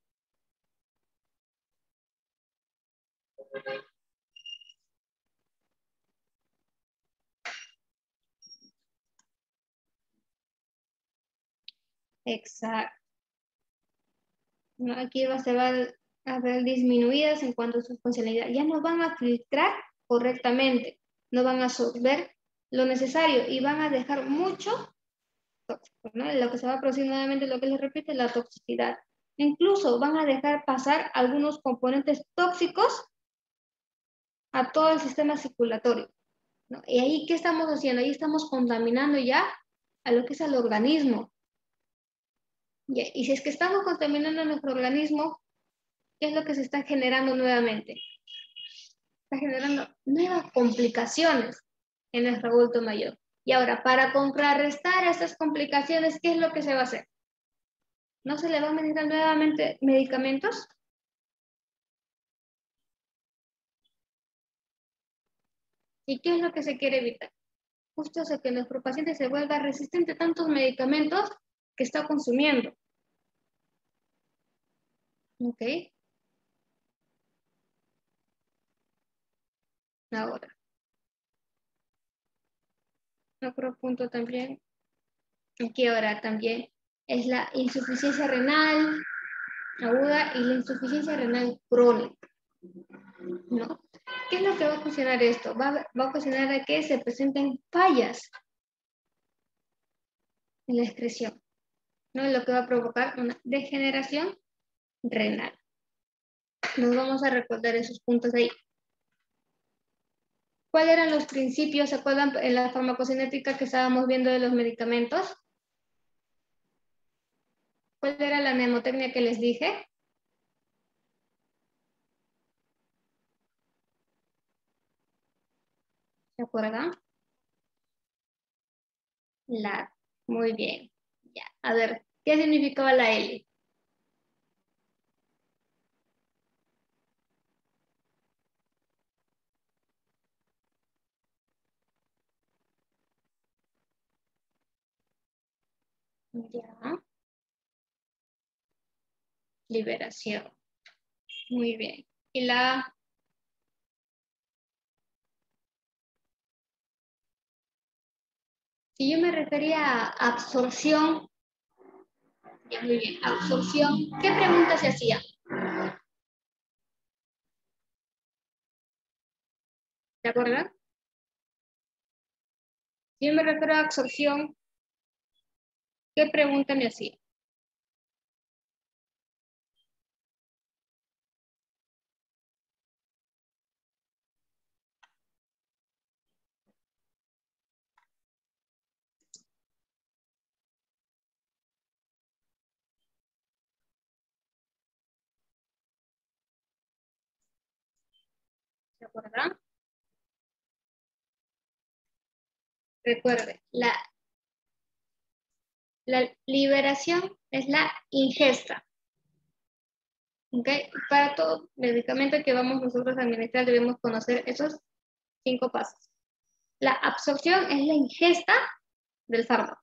Exacto. No, aquí va, se va a ver disminuidas en cuanto a su funcionalidad. Ya no van a filtrar correctamente, no van a absorber lo necesario y van a dejar mucho tóxico, ¿no? Lo que se va a producir nuevamente, lo que les repite, la toxicidad. Incluso van a dejar pasar algunos componentes tóxicos a todo el sistema circulatorio, ¿no? Y ahí, ¿qué estamos haciendo? Ahí estamos contaminando ya a lo que es el organismo. Y si es que estamos contaminando nuestro organismo, ¿qué es lo que se está generando nuevamente? Está generando nuevas complicaciones en nuestro adulto mayor. Y ahora, para contrarrestar estas complicaciones, ¿qué es lo que se va a hacer? ¿No se le van a administrar nuevamente medicamentos? ¿Y qué es lo que se quiere evitar? Justo hace que nuestro paciente se vuelva resistente a tantos medicamentos que está consumiendo. ¿Ok? Ahora, otro punto también, aquí ahora también, es la insuficiencia renal aguda y la insuficiencia renal crónica, ¿no? ¿Qué es lo que va a ocasionar esto? Va, va a ocasionar a que se presenten fallas en la excreción, ¿no? Lo que va a provocar una degeneración renal. Nos vamos a recordar esos puntos ahí. ¿Cuáles eran los principios, se acuerdan, en la farmacocinética que estábamos viendo de los medicamentos? ¿Cuál era la mnemotecnia que les dije? ¿Se acuerdan? La. Muy bien. Ya. A ver, ¿qué significaba la L? Ya. Liberación. Muy bien. Y la. Si yo me refería a absorción, ya, muy bien, absorción, ¿qué pregunta se hacía? ¿De acuerdo? Si yo me refiero a absorción, ¿qué pregunta me hacía? ¿De acuerdo? Recuerde, la, la liberación es la ingesta. ¿Okay? Para todo medicamento que vamos nosotros a administrar debemos conocer esos cinco pasos. La absorción es la ingesta del fármaco.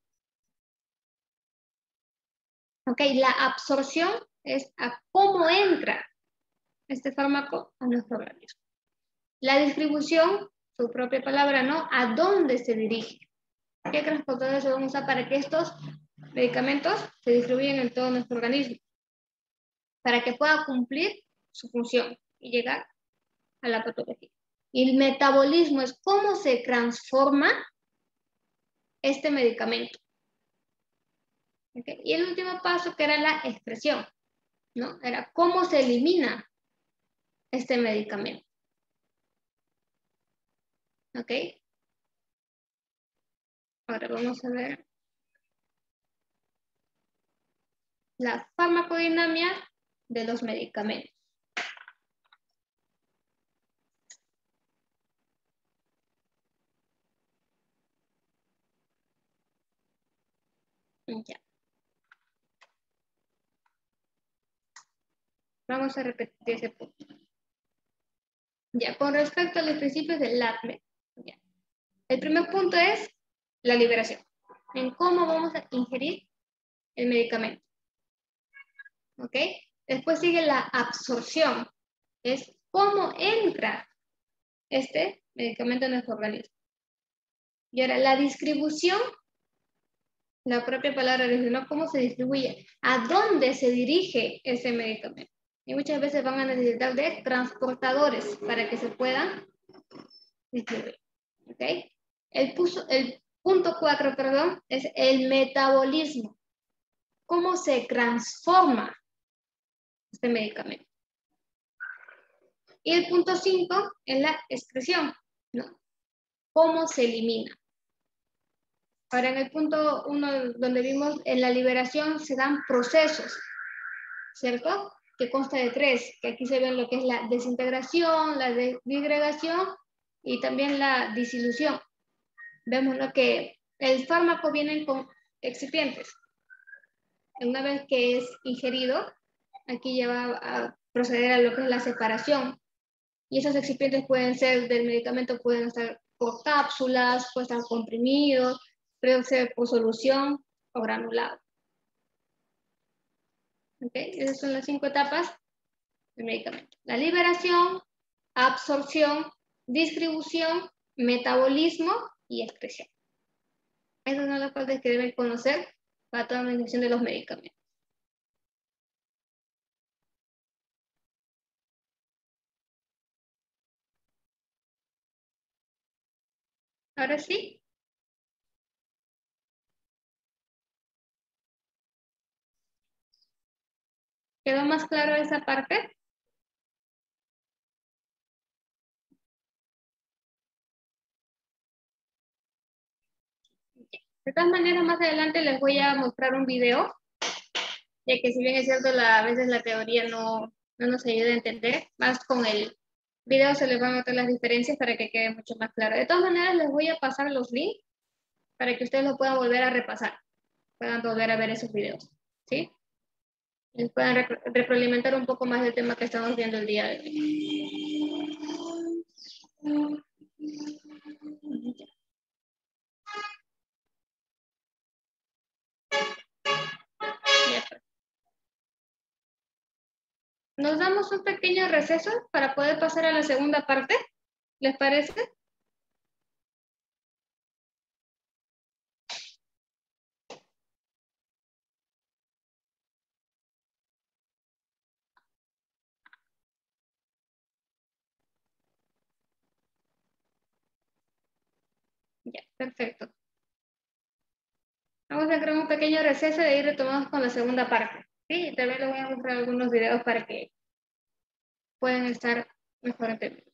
¿Okay? La absorción es a cómo entra este fármaco a nuestro organismo. La distribución su propia palabra, ¿no? ¿A dónde se dirige? ¿Qué transportadores se van a usar para que estos medicamentos se distribuyan en todo nuestro organismo? Para que pueda cumplir su función y llegar a la patología. Y el metabolismo es cómo se transforma este medicamento. ¿Okay? Y el último paso, que era la expresión, ¿no? Era cómo se elimina este medicamento. ¿Ok? Ahora vamos a ver la farmacodinámica de los medicamentos. Ya. Vamos a repetir ese punto. Ya, con respecto a los principios del LATME, ya. El primer punto es la liberación, en cómo vamos a ingerir el medicamento. ¿Ok? Después sigue la absorción, es cómo entra este medicamento en nuestro organismo. Y ahora la distribución, la propia palabra dice, ¿no? ¿Cómo se distribuye? ¿A dónde se dirige ese medicamento? Y muchas veces van a necesitar de transportadores para que se puedan distribuir. ¿Ok? El, puso, el punto cuatro, perdón, es el metabolismo. ¿Cómo se transforma este medicamento? Y el punto cinco es la excreción, ¿no? ¿Cómo se elimina? Ahora, en el punto uno, donde vimos en la liberación, se dan procesos, ¿cierto? Que consta de tres, que aquí se ven lo que es la desintegración, la disgregación y también la disolución. Vemos lo que el fármaco viene con excipientes. Una vez que es ingerido, aquí ya va a proceder a lo que es la separación. Y esos excipientes pueden ser del medicamento, pueden estar por cápsulas, pueden estar comprimidos, puede ser por solución o granulado. ¿Okay? Esas son las cinco etapas del medicamento. La liberación, absorción, distribución, metabolismo y excreción. Esas son las partes que deben conocer para toda la administración de los medicamentos. Ahora sí. ¿Quedó más claro esa parte? De todas maneras, más adelante les voy a mostrar un video, ya que si bien es cierto, la, a veces la teoría no, no nos ayuda a entender, más con el video se les van a notar las diferencias para que quede mucho más claro. De todas maneras, les voy a pasar los links para que ustedes lo puedan volver a repasar, puedan volver a ver esos videos, ¿sí? Y puedan repro retroalimentar un poco más del tema que estamos viendo el día de hoy. Nos damos un pequeño receso para poder pasar a la segunda parte, ¿les parece? Ya, perfecto. Vamos a crear un pequeño receso y de ahí retomamos con la segunda parte. Sí, y también les voy a mostrar algunos videos para que puedan estar mejor entendidos.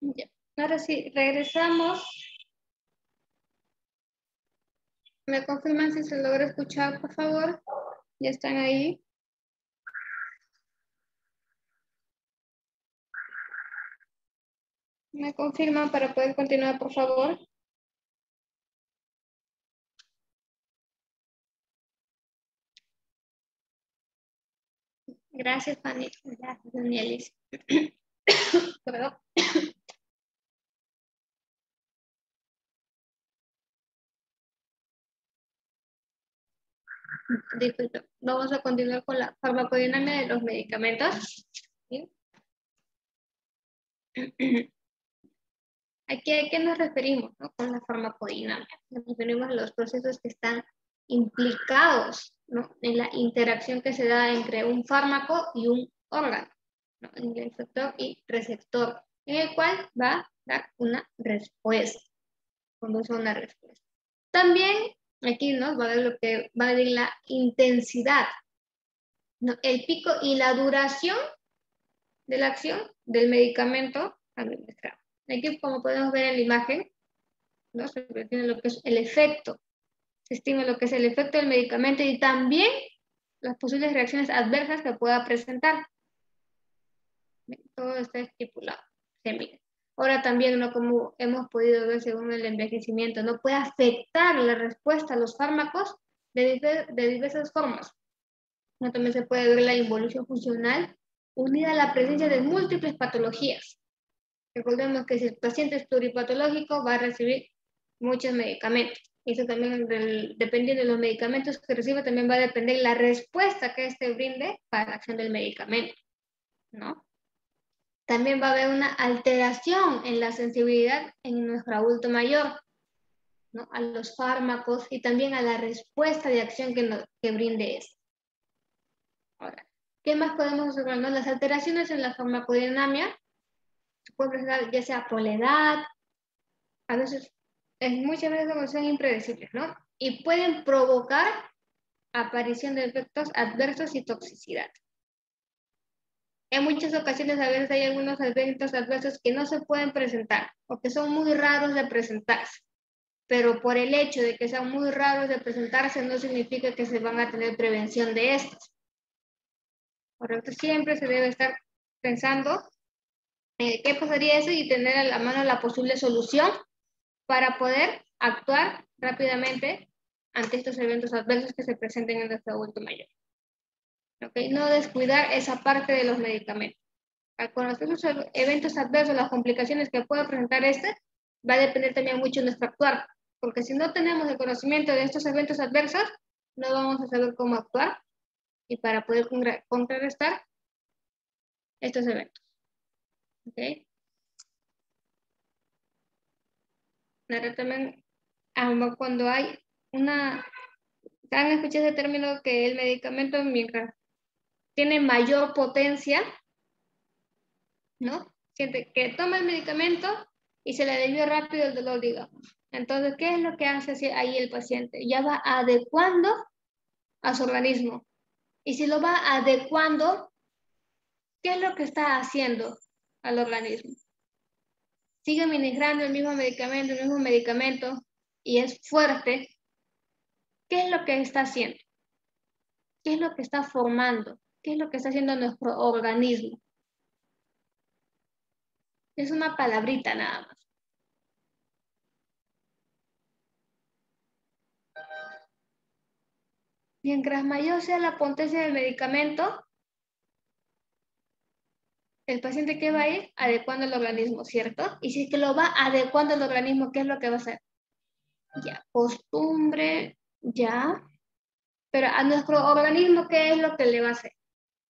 Ya. Ahora sí, regresamos. ¿Me confirman si se logra escuchar, por favor? ¿Ya están ahí? ¿Me confirman para poder continuar, por favor? Gracias, Fanny. Gracias, Danielis. Perdón. Disculpe. Vamos a continuar con la farmacodinámica de los medicamentos. ¿Sí? Aquí, ¿a qué nos referimos, ¿no? Con la farmacodinámica? Nos referimos a los procesos que están implicados, ¿no? En la interacción que se da entre un fármaco y un órgano, ¿no? En el efector y receptor, en el cual va a dar una respuesta, conduce a una respuesta. También aquí nos va a ver lo que va a decir la intensidad, ¿no? El pico y la duración de la acción del medicamento administrado. Aquí, como podemos ver en la imagen, ¿no? Se tiene lo que es el efecto, se estima lo que es el efecto del medicamento y también las posibles reacciones adversas que pueda presentar. Todo está estipulado. Se mira. Ahora también, ¿no? Como hemos podido ver según el envejecimiento, no puede afectar la respuesta a los fármacos de, de diversas formas. ¿No? También se puede ver la involución funcional unida a la presencia de múltiples patologías. Recordemos que si el paciente es pluripatológico, va a recibir muchos medicamentos. Eso también, del, dependiendo de los medicamentos que recibe, también va a depender la respuesta que éste brinde para la acción del medicamento, ¿no? También va a haber una alteración en la sensibilidad en nuestro adulto mayor, ¿no? A los fármacos y también a la respuesta de acción que, nos, que brinde este. Ahora, ¿qué más podemos observar? ¿No? Las alteraciones en la farmacodinámica se pueden presentar ya sea por la edad, a veces, es, muchas veces son impredecibles, ¿no? Y pueden provocar aparición de efectos adversos y toxicidad. En muchas ocasiones a veces hay algunos eventos adversos que no se pueden presentar o que son muy raros de presentarse, pero por el hecho de que sean muy raros de presentarse no significa que se van a tener prevención de estos. Por lo que siempre se debe estar pensando eh, qué pasaría eso y tener a la mano la posible solución para poder actuar rápidamente ante estos eventos adversos que se presenten en nuestro adulto mayor. ¿Okay? No descuidar esa parte de los medicamentos. Al conocer los eventos adversos, las complicaciones que puede presentar este, va a depender también mucho de nuestro actuar, porque si no tenemos el conocimiento de estos eventos adversos, no vamos a saber cómo actuar y para poder contrarrestar estos eventos. ¿Okay? Ahora también, cuando hay una... ¿Han escuchado ese término que el medicamento, mientras tiene mayor potencia, ¿no? Siente que toma el medicamento y se le desvió rápido el dolor, digamos. Entonces, ¿qué es lo que hace ahí el paciente? Ya va adecuando a su organismo. Y si lo va adecuando, ¿qué es lo que está haciendo al organismo? Sigue ministrando el mismo medicamento, el mismo medicamento, y es fuerte. ¿Qué es lo que está haciendo? ¿Qué es lo que está formando? ¿Qué es lo que está haciendo nuestro organismo? Es una palabrita nada más. Mientras mayor sea la potencia del medicamento, el paciente que va a ir adecuando el organismo, ¿cierto? Y si es que lo va adecuando el organismo, ¿qué es lo que va a hacer? Ya, costumbre, ya. Pero a nuestro organismo, ¿qué es lo que le va a hacer?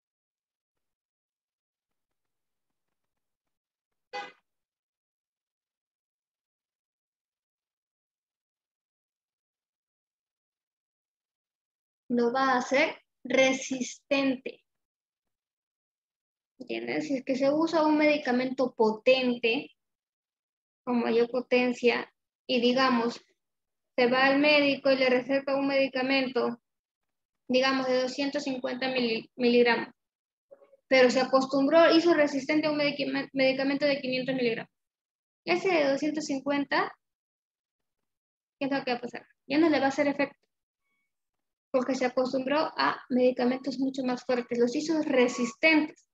Lo va a hacer resistente. ¿Entiendes? Si es que se usa un medicamento potente, con mayor potencia, y digamos, se va al médico y le receta un medicamento, digamos, de doscientos cincuenta miligramos, pero se acostumbró, hizo resistente a un medicamento de quinientos miligramos. Ese de doscientos cincuenta, ¿qué es lo que va a pasar? Ya no le va a hacer efecto, porque se acostumbró a medicamentos mucho más fuertes, los hizo resistentes.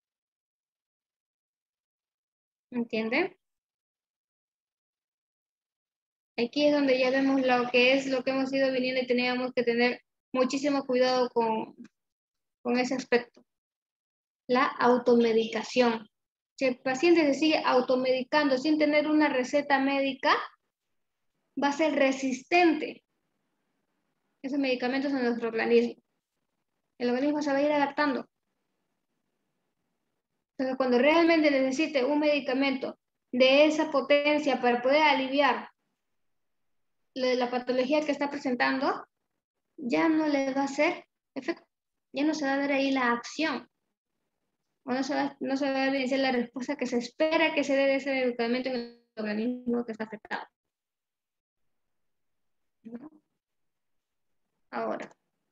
¿Entienden? Aquí es donde ya vemos lo que es lo que hemos ido viniendo y teníamos que tener muchísimo cuidado con, con ese aspecto. La automedicación. Si el paciente se sigue automedicando sin tener una receta médica, va a ser resistente esos medicamentos en nuestro organismo. El organismo se va a ir adaptando. Entonces, cuando realmente necesite un medicamento de esa potencia para poder aliviar la patología que está presentando, ya no le va a hacer efecto, ya no se va a ver ahí la acción, o no se va, no se va a evidenciar la respuesta que se espera que se dé de ese medicamento en el organismo que está afectado. ¿No? Ahora,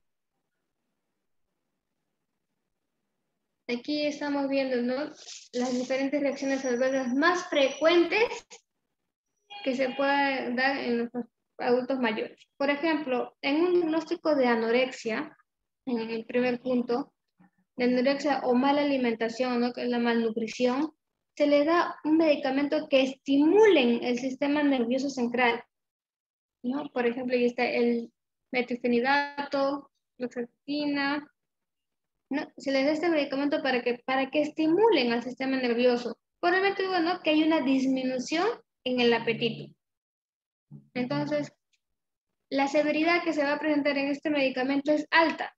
aquí estamos viendo, ¿no?, las diferentes reacciones adversas más frecuentes que se pueden dar en los adultos mayores. Por ejemplo, en un diagnóstico de anorexia, en el primer punto, de anorexia o mala alimentación, ¿no?, que es la malnutrición, se le da un medicamento que estimulen el sistema nervioso central, ¿no? Por ejemplo, ahí está el metilfenidato, fluoxetina, ¿no? Se le da este medicamento para que, para que estimulen al sistema nervioso. Por el motivo, ¿no?, que hay una disminución en el apetito. Entonces, la severidad que se va a presentar en este medicamento es alta.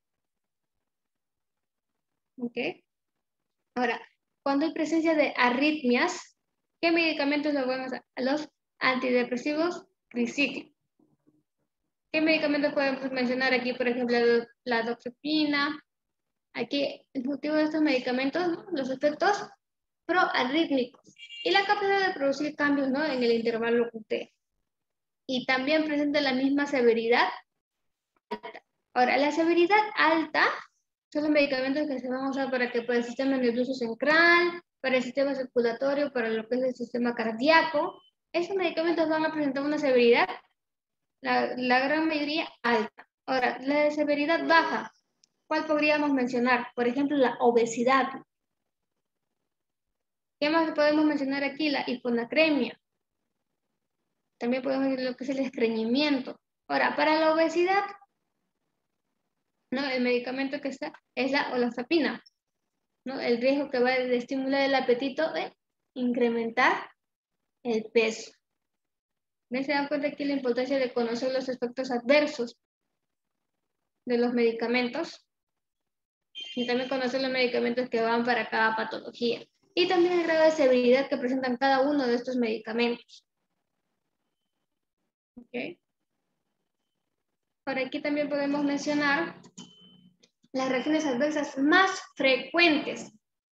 ¿Ok? Ahora, cuando hay presencia de arritmias, ¿qué medicamentos le podemos dar? Los antidepresivos tricíclicos. ¿Qué medicamentos podemos mencionar aquí? Por ejemplo, la doxepina. Aquí, el motivo de estos medicamentos, ¿no?, los efectos proarrítmicos y la capacidad de producir cambios, ¿no?, en el intervalo Q T. Y también presenta la misma severidad alta. Ahora, la severidad alta son los medicamentos que se van a usar para que para el sistema nervioso central, para el sistema circulatorio, para lo que es el sistema cardíaco. Esos medicamentos van a presentar una severidad, la, la gran mayoría, alta. Ahora, la de severidad baja, ¿cuál podríamos mencionar? Por ejemplo, la obesidad. ¿Qué más podemos mencionar aquí? La hiponacremia. También podemos decir lo que es el estreñimiento. Ahora, para la obesidad, ¿no?, el medicamento que está es la olazapina, ¿no? El riesgo que va de estimular el apetito de incrementar el peso. ¿Ven? Se dan cuenta aquí la importancia de conocer los efectos adversos de los medicamentos y también conocer los medicamentos que van para cada patología y también el grado de severidad que presentan cada uno de estos medicamentos. ¿Okay? Por aquí también podemos mencionar las reacciones adversas más frecuentes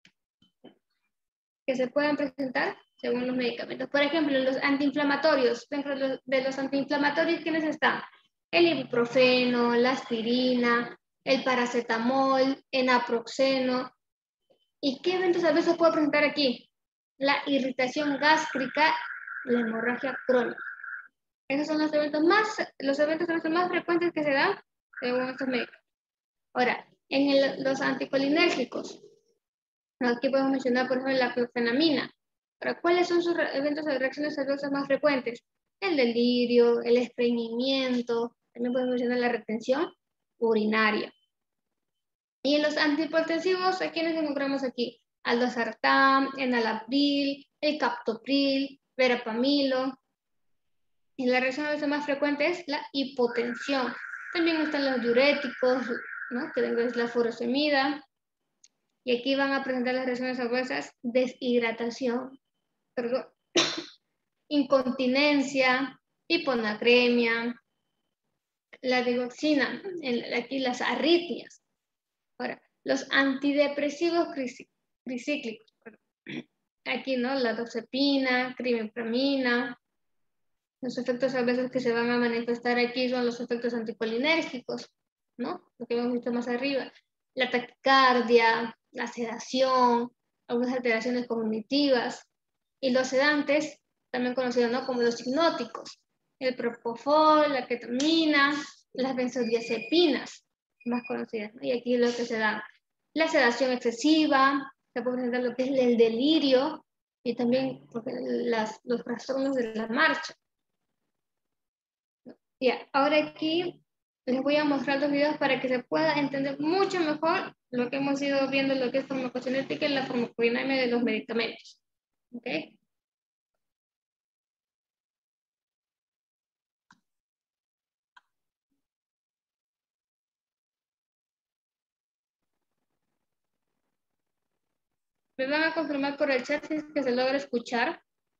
que se pueden presentar según los medicamentos. Por ejemplo, los antiinflamatorios. Dentro de los, de los antiinflamatorios, ¿quiénes están? El ibuprofeno, la aspirina, el paracetamol, el naproxeno. ¿Y qué eventos adversos puedo presentar aquí? La irritación gástrica, la hemorragia crónica. Esos son los eventos más, los eventos más frecuentes que se dan según estos médicos. Ahora, en el, los anticolinérgicos, aquí podemos mencionar, por ejemplo, la clofenamina. Ahora, ¿cuáles son sus eventos de reacciones adversas más frecuentes? El delirio, el estreñimiento, también podemos mencionar la retención urinaria. Y en los antihipertensivos, ¿a quiénes encontramos aquí? Aldosartán, enalapril, el captopril, verapamilo. Y la reacción adversa más frecuente es la hipotensión. También están los diuréticos, ¿no?, que es la furosemida. Y aquí van a presentar las reacciones adversas: deshidratación, perdón, incontinencia, hiponacremia, la digoxina, aquí las arritmias. Ahora, los antidepresivos tricíclicos, aquí, ¿no?, la doxepina, crimipramina. Los efectos adversos que se van a manifestar aquí son los efectos anticolinérgicos, ¿no?, lo que hemos visto más arriba. La taquicardia, la sedación, algunas alteraciones cognitivas. Y los sedantes también conocidos, ¿no?, como los hipnóticos, el propofol, la ketamina, las benzodiazepinas, más conocidas, ¿no? Y aquí es lo que se da: la sedación excesiva, se puede presentar lo que es el delirio y también porque las, los trastornos de la marcha. Ya, ahora aquí les voy a mostrar los videos para que se pueda entender mucho mejor lo que hemos ido viendo, lo que es farmacocinética y la farmacodinámica de los medicamentos. ¿Ok? Me van a confirmar por el chat si es que se logra escuchar.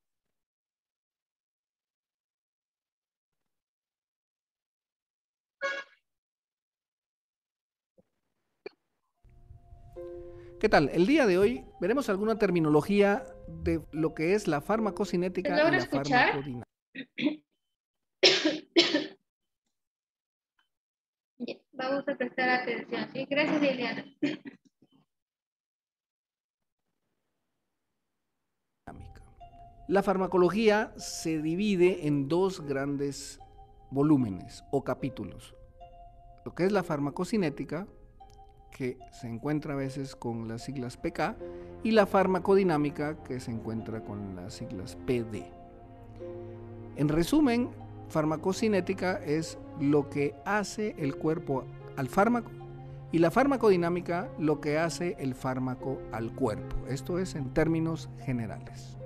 ¿Qué tal? El día de hoy veremos alguna terminología de lo que es la farmacocinética ¿Se y logra la escuchar? farmacodinámica. Bien, vamos a prestar atención. ¿Sí? Gracias, Liliana. La farmacología se divide en dos grandes volúmenes o capítulos. Lo que es la farmacocinética, que se encuentra a veces con las siglas P K, y la farmacodinámica, que se encuentra con las siglas P D. En resumen, farmacocinética es lo que hace el cuerpo al fármaco, y la farmacodinámica lo que hace el fármaco al cuerpo. Esto es en términos generales.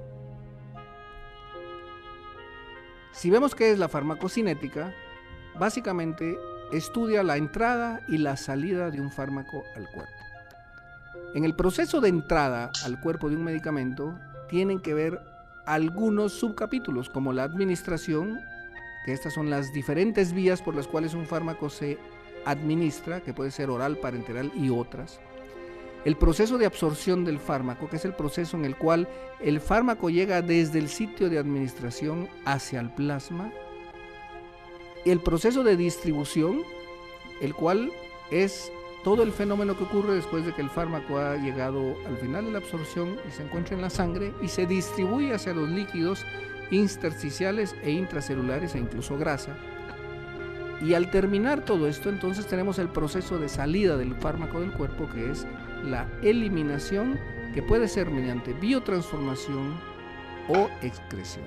Si vemos qué es la farmacocinética, básicamente estudia la entrada y la salida de un fármaco al cuerpo. En el proceso de entrada al cuerpo de un medicamento tienen que ver algunos subcapítulos, como la administración, que estas son las diferentes vías por las cuales un fármaco se administra, que puede ser oral, parenteral y otras. El proceso de absorción del fármaco, que es el proceso en el cual el fármaco llega desde el sitio de administración hacia el plasma. El proceso de distribución, el cual es todo el fenómeno que ocurre después de que el fármaco ha llegado al final de la absorción y se encuentra en la sangre y se distribuye hacia los líquidos intersticiales e intracelulares e incluso grasa. Y al terminar todo esto, entonces tenemos el proceso de salida del fármaco del cuerpo, que es la eliminación, que puede ser mediante biotransformación o excreción.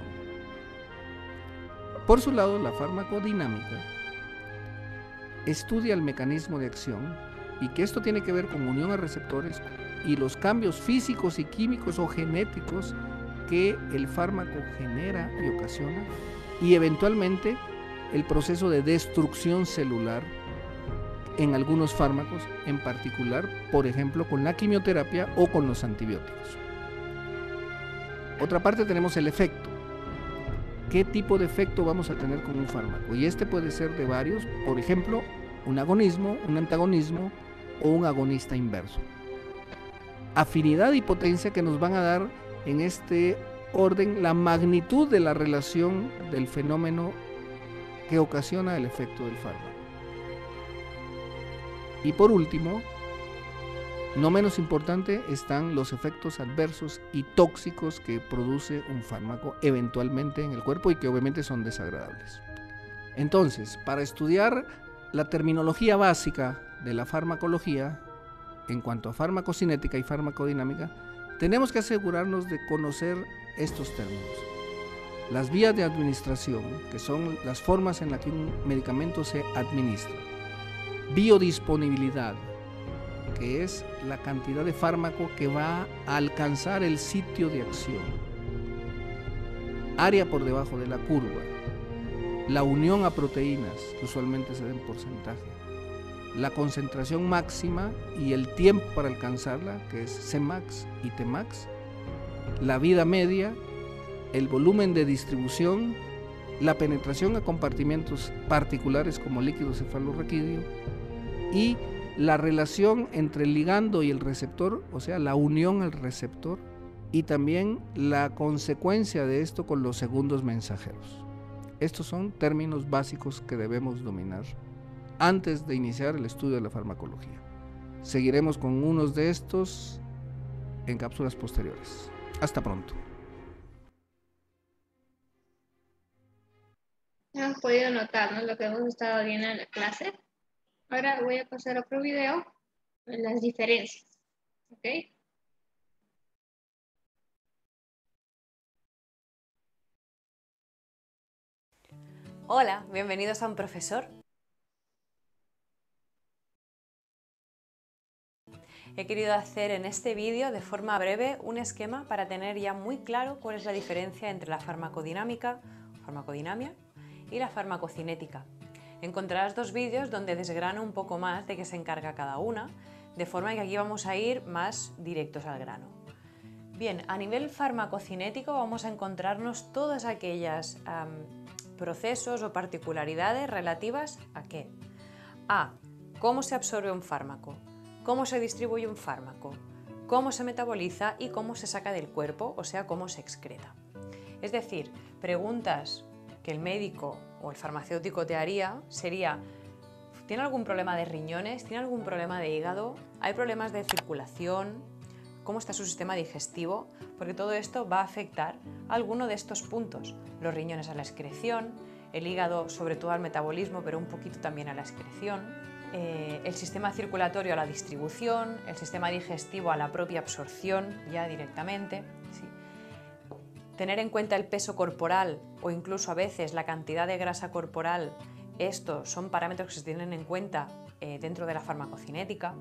Por su lado, la farmacodinámica estudia el mecanismo de acción, y que esto tiene que ver con unión a receptores y los cambios físicos y químicos o genéticos que el fármaco genera y ocasiona, y eventualmente el proceso de destrucción celular en algunos fármacos, en particular, por ejemplo, con la quimioterapia o con los antibióticos. Otra parte tenemos el efecto. ¿Qué tipo de efecto vamos a tener con un fármaco? Y este puede ser de varios, por ejemplo, un agonismo, un antagonismo o un agonista inverso. Afinidad y potencia, que nos van a dar en este orden la magnitud de la relación del fenómeno que ocasiona el efecto del fármaco. Y por último, no menos importante, están los efectos adversos y tóxicos que produce un fármaco eventualmente en el cuerpo y que obviamente son desagradables. Entonces, para estudiar la terminología básica de la farmacología, en cuanto a farmacocinética y farmacodinámica, tenemos que asegurarnos de conocer estos términos. Las vías de administración, que son las formas en las que un medicamento se administra. Biodisponibilidad, que es la cantidad de fármaco que va a alcanzar el sitio de acción. Área por debajo de la curva. La unión a proteínas, que usualmente se da en porcentaje. La concentración máxima y el tiempo para alcanzarla, que es Cmax y Tmax. La vida media, el volumen de distribución, la penetración a compartimentos particulares como líquido cefalorraquídeo y la relación entre el ligando y el receptor, o sea, la unión al receptor, y también la consecuencia de esto con los segundos mensajeros. Estos son términos básicos que debemos dominar antes de iniciar el estudio de la farmacología. Seguiremos con unos de estos en cápsulas posteriores. Hasta pronto. Hemos podido notar, ¿no?, lo que hemos estado viendo en la clase. Ahora voy a pasar a otro video en las diferencias. ¿Ok? Hola, bienvenidos a Un Profesor. He querido hacer en este vídeo de forma breve un esquema para tener ya muy claro cuál es la diferencia entre la farmacodinámica, farmacodinamia, y la farmacocinética. Encontrarás dos vídeos donde desgrano un poco más de qué se encarga cada una, de forma que aquí vamos a ir más directos al grano. Bien, a nivel farmacocinético vamos a encontrarnos todas aquellas um, procesos o particularidades relativas a qué. A. Cómo se absorbe un fármaco, cómo se distribuye un fármaco, cómo se metaboliza y cómo se saca del cuerpo, o sea, cómo se excreta. Es decir, preguntas que el médico o el farmacéutico te haría sería: ¿tiene algún problema de riñones? ¿Tiene algún problema de hígado? ¿Hay problemas de circulación? ¿Cómo está su sistema digestivo? Porque todo esto va a afectar a alguno de estos puntos. Los riñones a la excreción, el hígado sobre todo al metabolismo, pero un poquito también a la excreción, eh, el sistema circulatorio a la distribución, el sistema digestivo a la propia absorción ya directamente. Sí. Tener en cuenta el peso corporal o incluso a veces la cantidad de grasa corporal, estos son parámetros que se tienen en cuenta eh, dentro de la farmacocinética.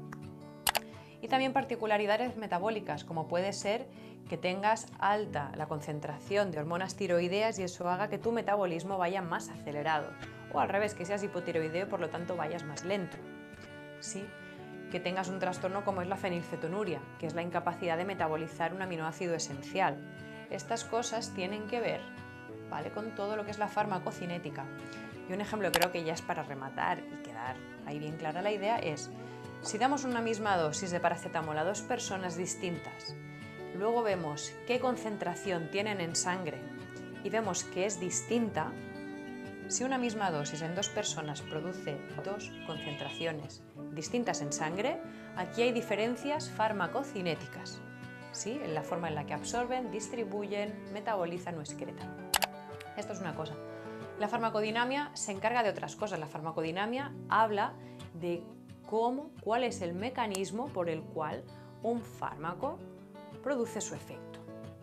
Y también particularidades metabólicas, como puede ser que tengas alta la concentración de hormonas tiroideas y eso haga que tu metabolismo vaya más acelerado, o al revés, que seas hipotiroideo y por lo tanto vayas más lento. ¿Sí? Que tengas un trastorno como es la fenilcetonuria, que es la incapacidad de metabolizar un aminoácido esencial. Estas cosas tienen que ver, ¿vale?, con todo lo que es la farmacocinética. Y un ejemplo, creo que ya es para rematar y quedar ahí bien clara la idea, es: si damos una misma dosis de paracetamol a dos personas distintas, luego vemos qué concentración tienen en sangre y vemos que es distinta. Si una misma dosis en dos personas produce dos concentraciones distintas en sangre, aquí hay diferencias farmacocinéticas, ¿sí?, en la forma en la que absorben, distribuyen, metabolizan o excretan. Esto es una cosa. La farmacodinamia se encarga de otras cosas. La farmacodinamia habla de cómo, cuál es el mecanismo por el cual un fármaco produce su efecto.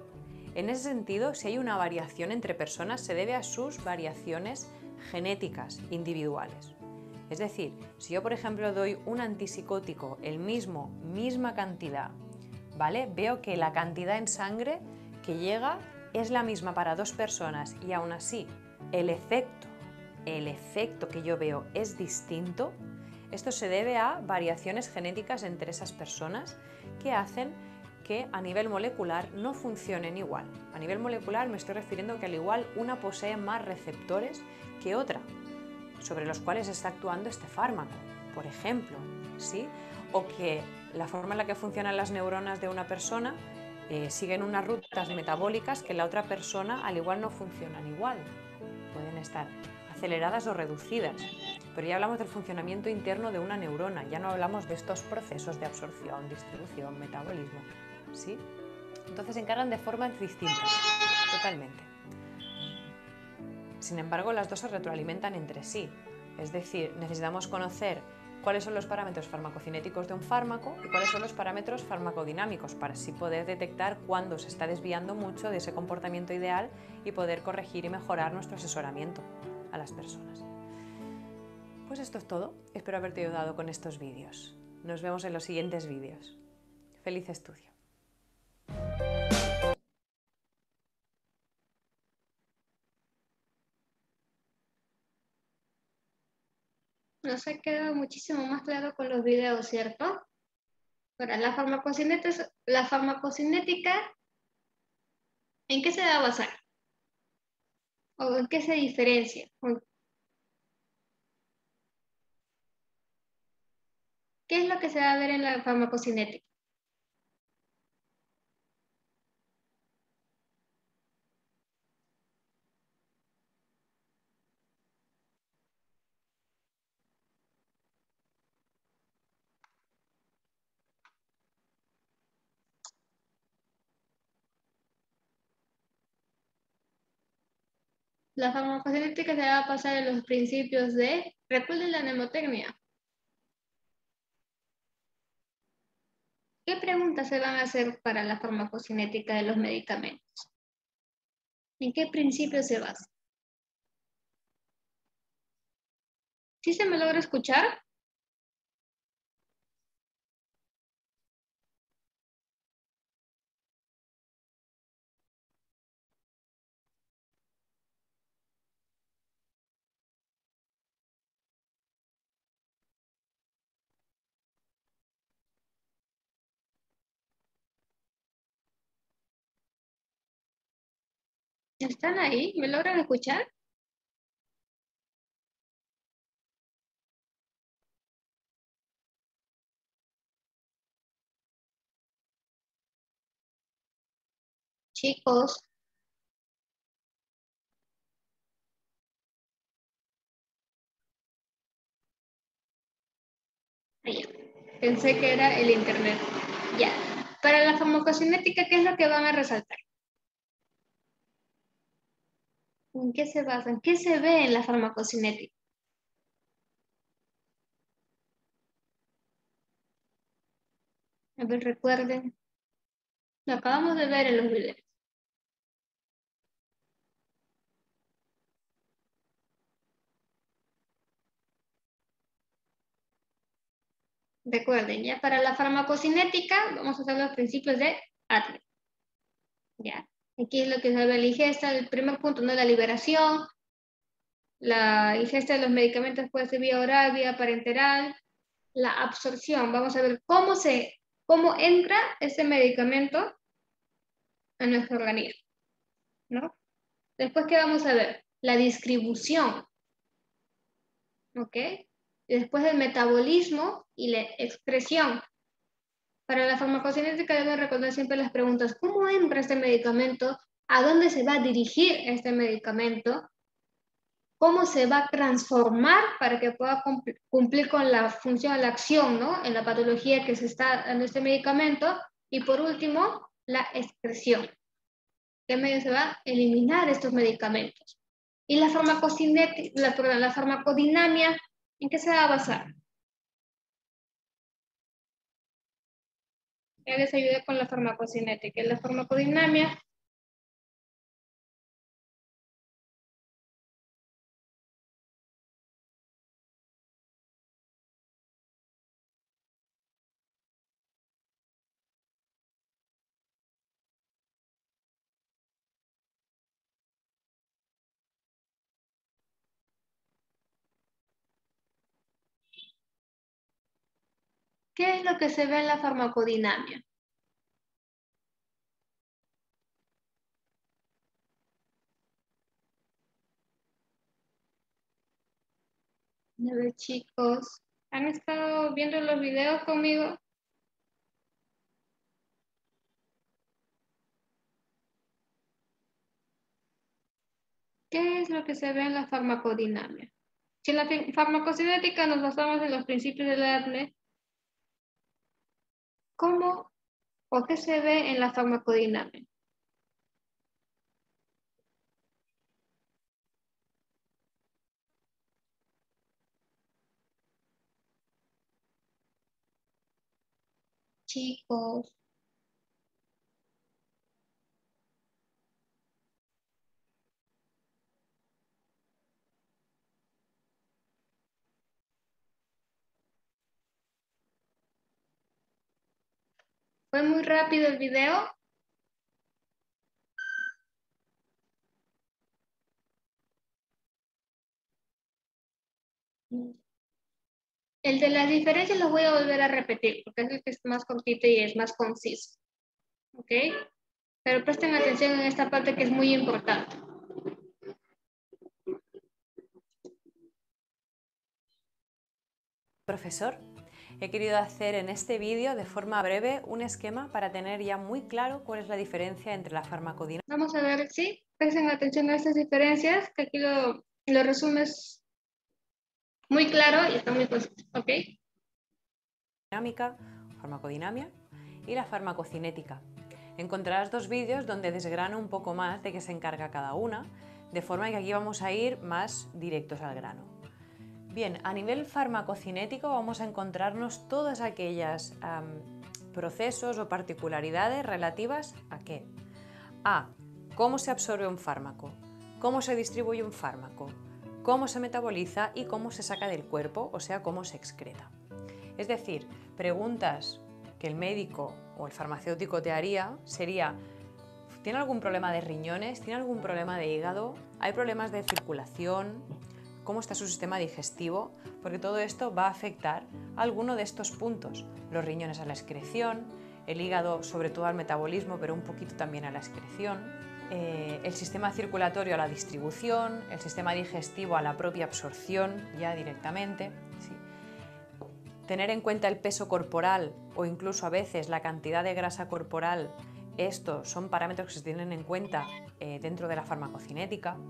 En ese sentido, si hay una variación entre personas, se debe a sus variaciones genéticas individuales. Es decir, si yo, por ejemplo, doy un antipsicótico, el mismo, misma cantidad, ¿vale?, veo que la cantidad en sangre que llega es la misma para dos personas y aún así el efecto, el efecto que yo veo es distinto. Esto se debe a variaciones genéticas entre esas personas que hacen que a nivel molecular no funcionen igual. A nivel molecular me estoy refiriendo que al igual una posee más receptores que otra, sobre los cuales está actuando este fármaco, por ejemplo, ¿sí? O que la forma en la que funcionan las neuronas de una persona eh, siguen unas rutas metabólicas que la otra persona al igual no funcionan igual. Pueden estar aceleradas o reducidas, pero ya hablamos del funcionamiento interno de una neurona, ya no hablamos de estos procesos de absorción, distribución, metabolismo, ¿sí? Entonces se encargan de formas distintas, totalmente. Sin embargo, las dos se retroalimentan entre sí, es decir, necesitamos conocer cuáles son los parámetros farmacocinéticos de un fármaco y cuáles son los parámetros farmacodinámicos para así poder detectar cuándo se está desviando mucho de ese comportamiento ideal y poder corregir y mejorar nuestro asesoramiento a las personas. Pues esto es todo, espero haberte ayudado con estos vídeos. Nos vemos en los siguientes vídeos. ¡Feliz estudio! Nos ha quedado muchísimo más claro con los videos, ¿cierto? Para la farmacocinética, la farmacocinética, ¿en qué se va a basar? ¿O en qué se diferencia? ¿Qué es lo que se va a ver en la farmacocinética? La farmacocinética se va a basar en los principios de, recuerden la mnemotecnia. ¿Qué preguntas se van a hacer para la farmacocinética de los medicamentos? ¿En qué principios se basa? ¿Sí se me logra escuchar? ¿Están ahí? ¿Me logran escuchar? Chicos, ahí ya. Pensé que era el internet. Ya. Para la farmacocinética, ¿qué es lo que van a resaltar? ¿En qué se basan? ¿Qué se ve en la farmacocinética? A ver, recuerden. Lo acabamos de ver en los videos. Recuerden, ya para la farmacocinética vamos a usar los principios de Adler. Ya. Aquí es lo que se ve la ingesta. El primer punto, ¿no? La liberación. La ingesta de los medicamentos puede ser vía oral, vía parenteral. La absorción. Vamos a ver cómo, se, cómo entra ese medicamento a nuestro organismo, ¿no? Después, ¿qué vamos a ver? La distribución, ¿ok? Y después el metabolismo y la excreción. Para la farmacocinética deben recordar siempre las preguntas: ¿cómo entra este medicamento? ¿A dónde se va a dirigir este medicamento? ¿Cómo se va a transformar para que pueda cumplir con la función, la acción, ¿no? En la patología que se está dando este medicamento? Y por último, la excreción. ¿Qué medio se va a eliminar estos medicamentos? Y la farmacocinética, la, perdón, la farmacodinamia, ¿en qué se va a basar? Ya les ayudé con la farmacocinética. La farmacodinamia ¿qué es lo que se ve en la farmacodinamia? A ver, chicos, ¿han estado viendo los videos conmigo? ¿Qué es lo que se ve en la farmacodinamia? Si en la farmacocinética nos basamos en los principios del Adler, ¿cómo o qué se ve en la farmacodinamia? Chicos, ¿fue muy rápido el video? El de las diferencias lo voy a volver a repetir, porque es el que es más cortito y es más conciso. ¿Ok? Pero presten atención en esta parte que es muy importante. Profesor, he querido hacer en este vídeo de forma breve un esquema para tener ya muy claro cuál es la diferencia entre la farmacodinámica. Vamos a ver, sí, presten atención a estas diferencias, que aquí lo, lo resumes muy claro y está muy conciso. ¿Ok? Farmacodinamia y la farmacocinética. Encontrarás dos vídeos donde desgrano un poco más de qué se encarga cada una, de forma que aquí vamos a ir más directos al grano. Bien, a nivel farmacocinético vamos a encontrarnos todas aquellas um, procesos o particularidades relativas a qué? A cómo se absorbe un fármaco, cómo se distribuye un fármaco, cómo se metaboliza y cómo se saca del cuerpo, o sea, cómo se excreta. Es decir, preguntas que el médico o el farmacéutico te haría sería: ¿tiene algún problema de riñones? ¿Tiene algún problema de hígado? ¿Hay problemas de circulación? ¿Cómo está su sistema digestivo? Porque todo esto va a afectar a alguno de estos puntos. Los riñones a la excreción, el hígado sobre todo al metabolismo, pero un poquito también a la excreción, eh, el sistema circulatorio a la distribución, el sistema digestivo a la propia absorción ya directamente. ¿Sí? Tener en cuenta el peso corporal o incluso a veces la cantidad de grasa corporal, estos son parámetros que se tienen en cuenta eh, dentro de la farmacocinética.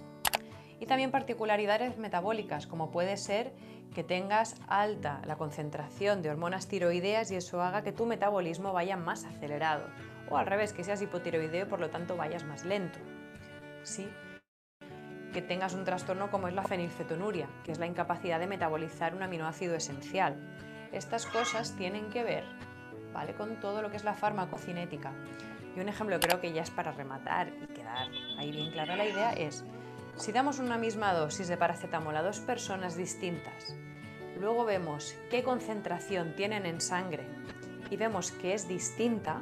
Y también particularidades metabólicas, como puede ser que tengas alta la concentración de hormonas tiroideas y eso haga que tu metabolismo vaya más acelerado. O al revés, que seas hipotiroideo y por lo tanto vayas más lento. ¿Sí? Que tengas un trastorno como es la fenilcetonuria, que es la incapacidad de metabolizar un aminoácido esencial. Estas cosas tienen que ver, ¿vale?, con todo lo que es la farmacocinética. Y un ejemplo, creo que ya es para rematar y quedar ahí bien clara la idea, es: si damos una misma dosis de paracetamol a dos personas distintas, luego vemos qué concentración tienen en sangre y vemos que es distinta.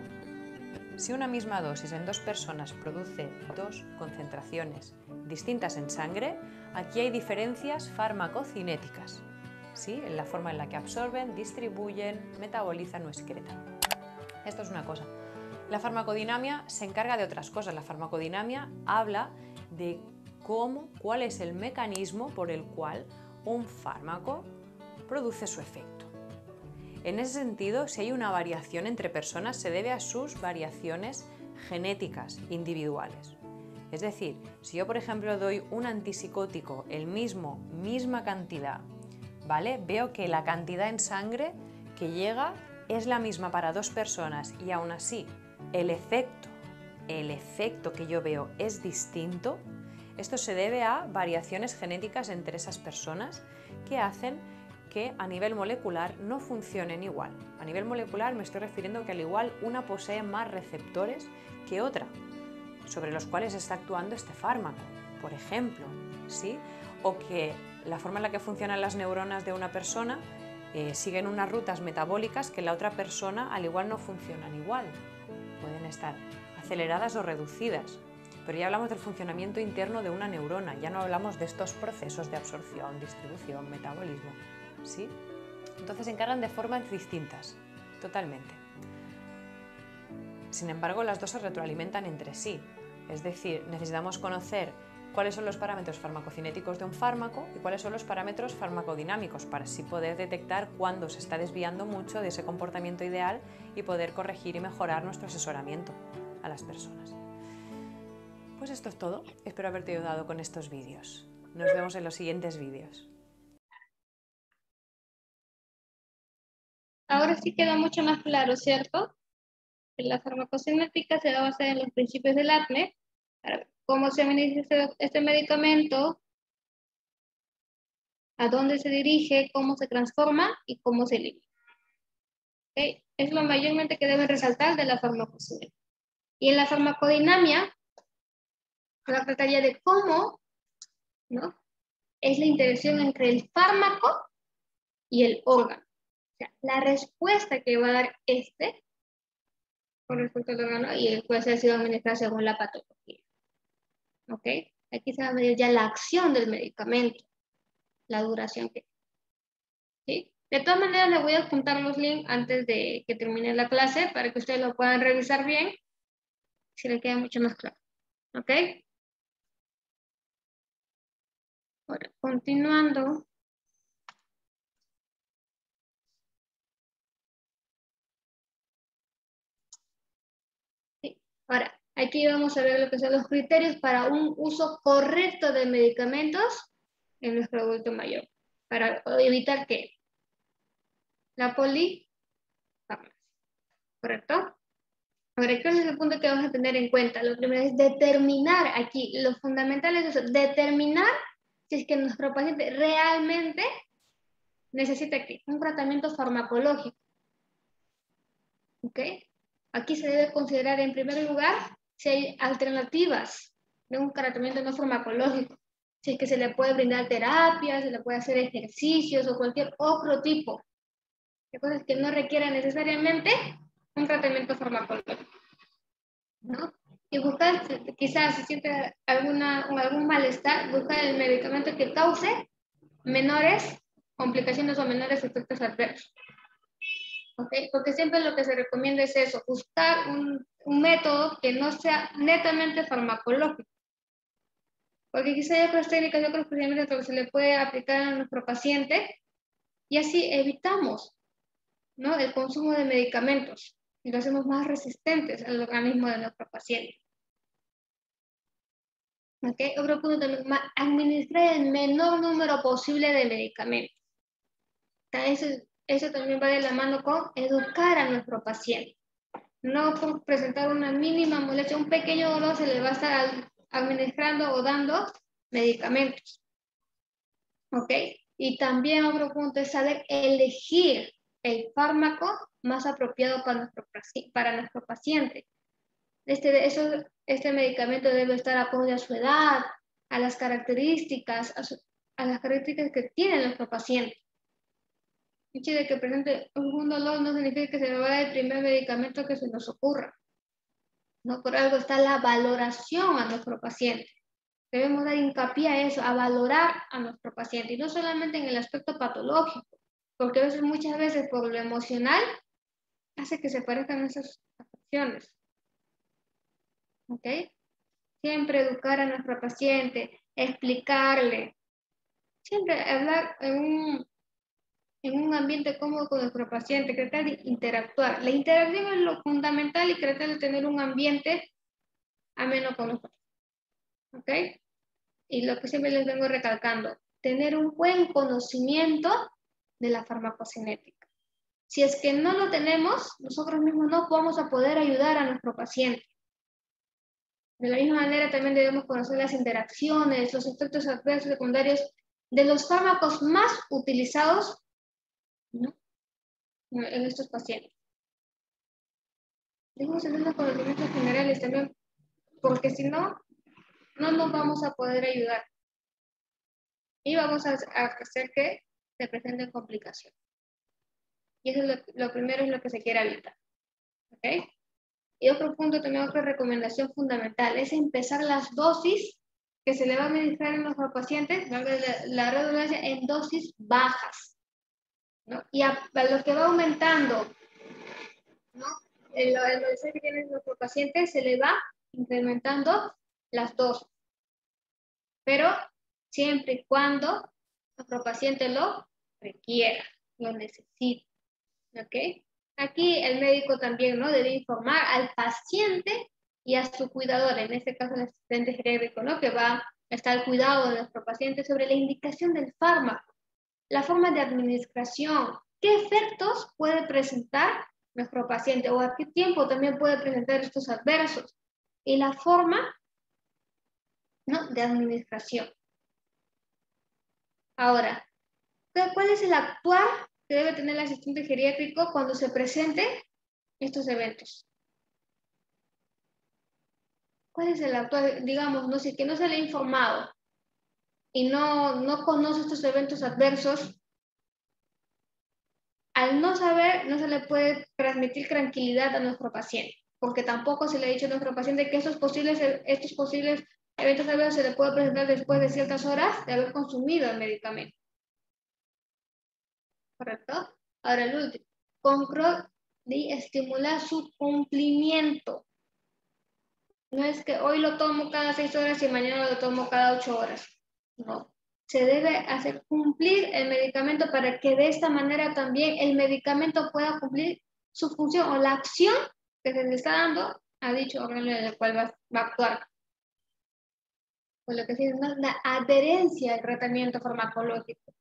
Si una misma dosis en dos personas produce dos concentraciones distintas en sangre, aquí hay diferencias farmacocinéticas, ¿sí?, en la forma en la que absorben, distribuyen, metabolizan o excretan. Esto es una cosa. La farmacodinamia se encarga de otras cosas. La farmacodinamia habla de cómo, cuál es el mecanismo por el cual un fármaco produce su efecto. En ese sentido, si hay una variación entre personas, se debe a sus variaciones genéticas individuales. Es decir, si yo, por ejemplo, doy un antipsicótico, el mismo, misma cantidad, ¿vale?, veo que la cantidad en sangre que llega es la misma para dos personas y aún así el efecto, el efecto que yo veo es distinto. Esto se debe a variaciones genéticas entre esas personas que hacen que a nivel molecular no funcionen igual. A nivel molecular me estoy refiriendo que al igual una posee más receptores que otra, sobre los cuales está actuando este fármaco, por ejemplo, ¿sí? O que la forma en la que funcionan las neuronas de una persona eh, siguen unas rutas metabólicas que la otra persona al igual no funcionan igual. Pueden estar aceleradas o reducidas. Pero ya hablamos del funcionamiento interno de una neurona, ya no hablamos de estos procesos de absorción, distribución, metabolismo, ¿sí? Entonces se encargan de formas distintas, totalmente. Sin embargo, las dos se retroalimentan entre sí, es decir, necesitamos conocer cuáles son los parámetros farmacocinéticos de un fármaco y cuáles son los parámetros farmacodinámicos para así poder detectar cuándo se está desviando mucho de ese comportamiento ideal y poder corregir y mejorar nuestro asesoramiento a las personas. Pues esto es todo. Espero haberte ayudado con estos vídeos. Nos vemos en los siguientes vídeos. Ahora sí queda mucho más claro, ¿cierto? Que la farmacocinética se va a basar en los principios del A C N E, cómo se administra este, este medicamento, a dónde se dirige, cómo se transforma y cómo se elimina. ¿Okay? Es lo mayormente que deben resaltar de la farmacocinética. Y en la farmacodinamia, la trataría de cómo, ¿no?, es la interacción entre el fármaco y el órgano. O sea, la respuesta que va a dar este con respecto al órgano y el cual se ha sido administrado según la patología. ¿Ok? Aquí se va a medir ya la acción del medicamento, la duración que tiene. ¿Sí? De todas maneras, les voy a juntar los links antes de que termine la clase para que ustedes lo puedan revisar bien, si les queda mucho más claro. ¿Ok? Ahora, continuando. Sí. Ahora, aquí vamos a ver lo que son los criterios para un uso correcto de medicamentos en nuestro adulto mayor, para evitar que la polifarmacia, ¿correcto? Ahora, ¿cuál es el punto que vamos a tener en cuenta? Lo primero es determinar aquí, lo fundamental es eso, determinar si es que nuestro paciente realmente necesita aquí un tratamiento farmacológico. ¿Ok? Aquí se debe considerar en primer lugar si hay alternativas de un tratamiento no farmacológico. Si es que se le puede brindar terapia, se le puede hacer ejercicios o cualquier otro tipo de cosas que no requieran necesariamente un tratamiento farmacológico, ¿no? Y buscar, quizás si siente alguna, algún malestar, buscar el medicamento que cause menores complicaciones o menores efectos adversos. ¿Okay? Porque siempre lo que se recomienda es eso, buscar un, un método que no sea netamente farmacológico. Porque quizá hay otras técnicas y otros procedimientos que se le puede aplicar a nuestro paciente y así evitamos, ¿no?, el consumo de medicamentos y lo hacemos más resistentes al organismo de nuestro paciente. ¿Okay? Otro punto también, administrar el menor número posible de medicamentos. Eso, eso también va de la mano con educar a nuestro paciente. No por presentar una mínima molestia, un pequeño dolor se le va a estar administrando o dando medicamentos. ¿Ok? Y también otro punto es saber elegir el fármaco más apropiado para nuestro, para nuestro paciente. Este, eso, este medicamento debe estar acorde a su edad, a las características, a, su, a las características que tiene nuestro paciente. El hecho de que presente un dolor no significa que se le va a dar el primer medicamento que se nos ocurra. No, por algo está la valoración a nuestro paciente. Debemos dar hincapié a eso, a valorar a nuestro paciente, y no solamente en el aspecto patológico, porque a veces, muchas veces por lo emocional hace que se parezcan esas afecciones. ¿Ok? Siempre educar a nuestro paciente, explicarle, siempre hablar en un, en un ambiente cómodo con nuestro paciente, tratar de interactuar. La interacción es lo fundamental y tratar de tener un ambiente ameno con nosotros. ¿Ok? Y lo que siempre les vengo recalcando, tener un buen conocimiento de la farmacocinética. Si es que no lo tenemos, nosotros mismos no vamos a poder ayudar a nuestro paciente. De la misma manera también debemos conocer las interacciones, los efectos adversos secundarios de los fármacos más utilizados, ¿no?, en estos pacientes. Debemos tener los conocimientos generales también, porque si no, no nos vamos a poder ayudar. Y vamos a, a hacer que se presenten complicaciones. Y eso es lo, lo primero, es lo que se quiere evitar. ¿Ok? Y otro punto, también otra recomendación fundamental, es empezar las dosis que se le va a administrar a nuestros pacientes, la, la redundancia, en dosis bajas, ¿no? Y a, a lo que va aumentando, ¿no?, el, el dosis que tiene nuestro paciente, se le va incrementando las dosis. Pero siempre y cuando nuestro paciente lo requiera, lo necesite. ¿Ok? Aquí el médico también, ¿no?, debe informar al paciente y a su cuidador, en este caso el asistente geriátrico, ¿no?, que va a estar al cuidado de nuestro paciente, sobre la indicación del fármaco, la forma de administración, qué efectos puede presentar nuestro paciente o a qué tiempo también puede presentar estos adversos y la forma, ¿no?, de administración. Ahora, ¿cuál es el actuar que debe tener el asistente geriátrico cuando se presenten estos eventos? ¿Cuál es el actuar? Digamos, no sé, que no se le ha informado y no, no conoce estos eventos adversos. Al no saber, no se le puede transmitir tranquilidad a nuestro paciente, porque tampoco se le ha dicho a nuestro paciente que estos posibles, estos posibles eventos adversos se le puede presentar después de ciertas horas de haber consumido el medicamento. ¿Correcto? Ahora el último, control de estimular su cumplimiento. No es que hoy lo tomo cada seis horas y mañana lo tomo cada ocho horas. No. Se debe hacer cumplir el medicamento para que de esta manera también el medicamento pueda cumplir su función o la acción que se le está dando a dicho órgano en el cual va, va a actuar. Por lo que se llama la adherencia al tratamiento farmacológico.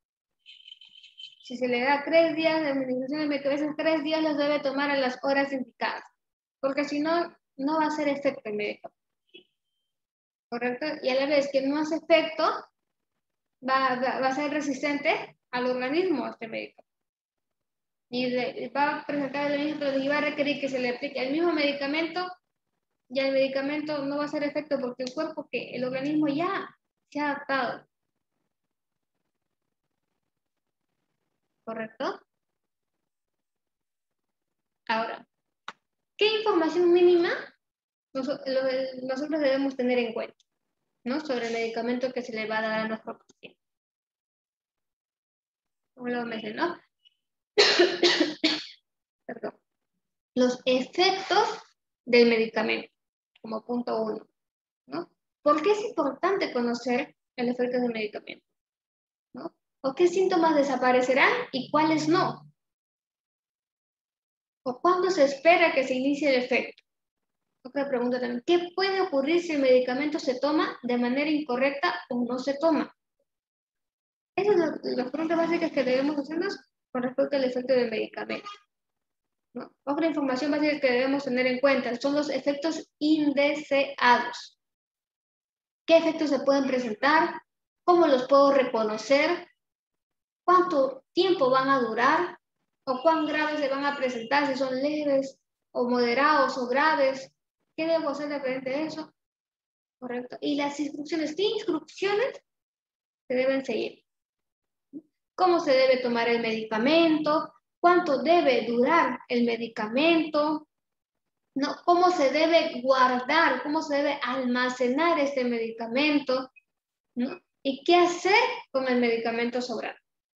Si se le da tres días de administración de medicamentos, esos tres días los debe tomar a las horas indicadas. porque si no, no va a hacer efecto el medicamento. ¿Correcto? Y a la vez que no hace efecto, va, va, va a ser resistente al organismo este medicamento. Y le, va a presentar el mismo, y va a requerir que se le aplique el mismo medicamento, ya el medicamento no va a hacer efecto porque el cuerpo, que el organismo ya se ha adaptado. ¿Correcto? Ahora, ¿qué información mínima nosotros, nosotros debemos tener en cuenta, ¿no?, sobre el medicamento que se le va a dar a nuestro paciente? Como lo mencionó, perdón, los efectos del medicamento, como punto uno, ¿no? ¿Por qué es importante conocer el efecto del medicamento? ¿No? ¿O qué síntomas desaparecerán y cuáles no? ¿O cuándo se espera que se inicie el efecto? Otra pregunta también, ¿qué puede ocurrir si el medicamento se toma de manera incorrecta o no se toma? Esas son las preguntas básicas que debemos hacernos con respecto al efecto del medicamento, ¿no? Otra información básica que debemos tener en cuenta son los efectos indeseados. ¿Qué efectos se pueden presentar? ¿Cómo los puedo reconocer? ¿Cuánto tiempo van a durar? ¿O cuán graves se van a presentar? Si son leves o moderados o graves. ¿Qué debo hacer frente a eso? Correcto. Y las instrucciones. ¿Qué instrucciones se deben seguir? ¿Cómo se debe tomar el medicamento? ¿Cuánto debe durar el medicamento? ¿No? ¿Cómo se debe guardar? ¿Cómo se debe almacenar este medicamento? ¿No? ¿Y qué hacer con el medicamento sobrante?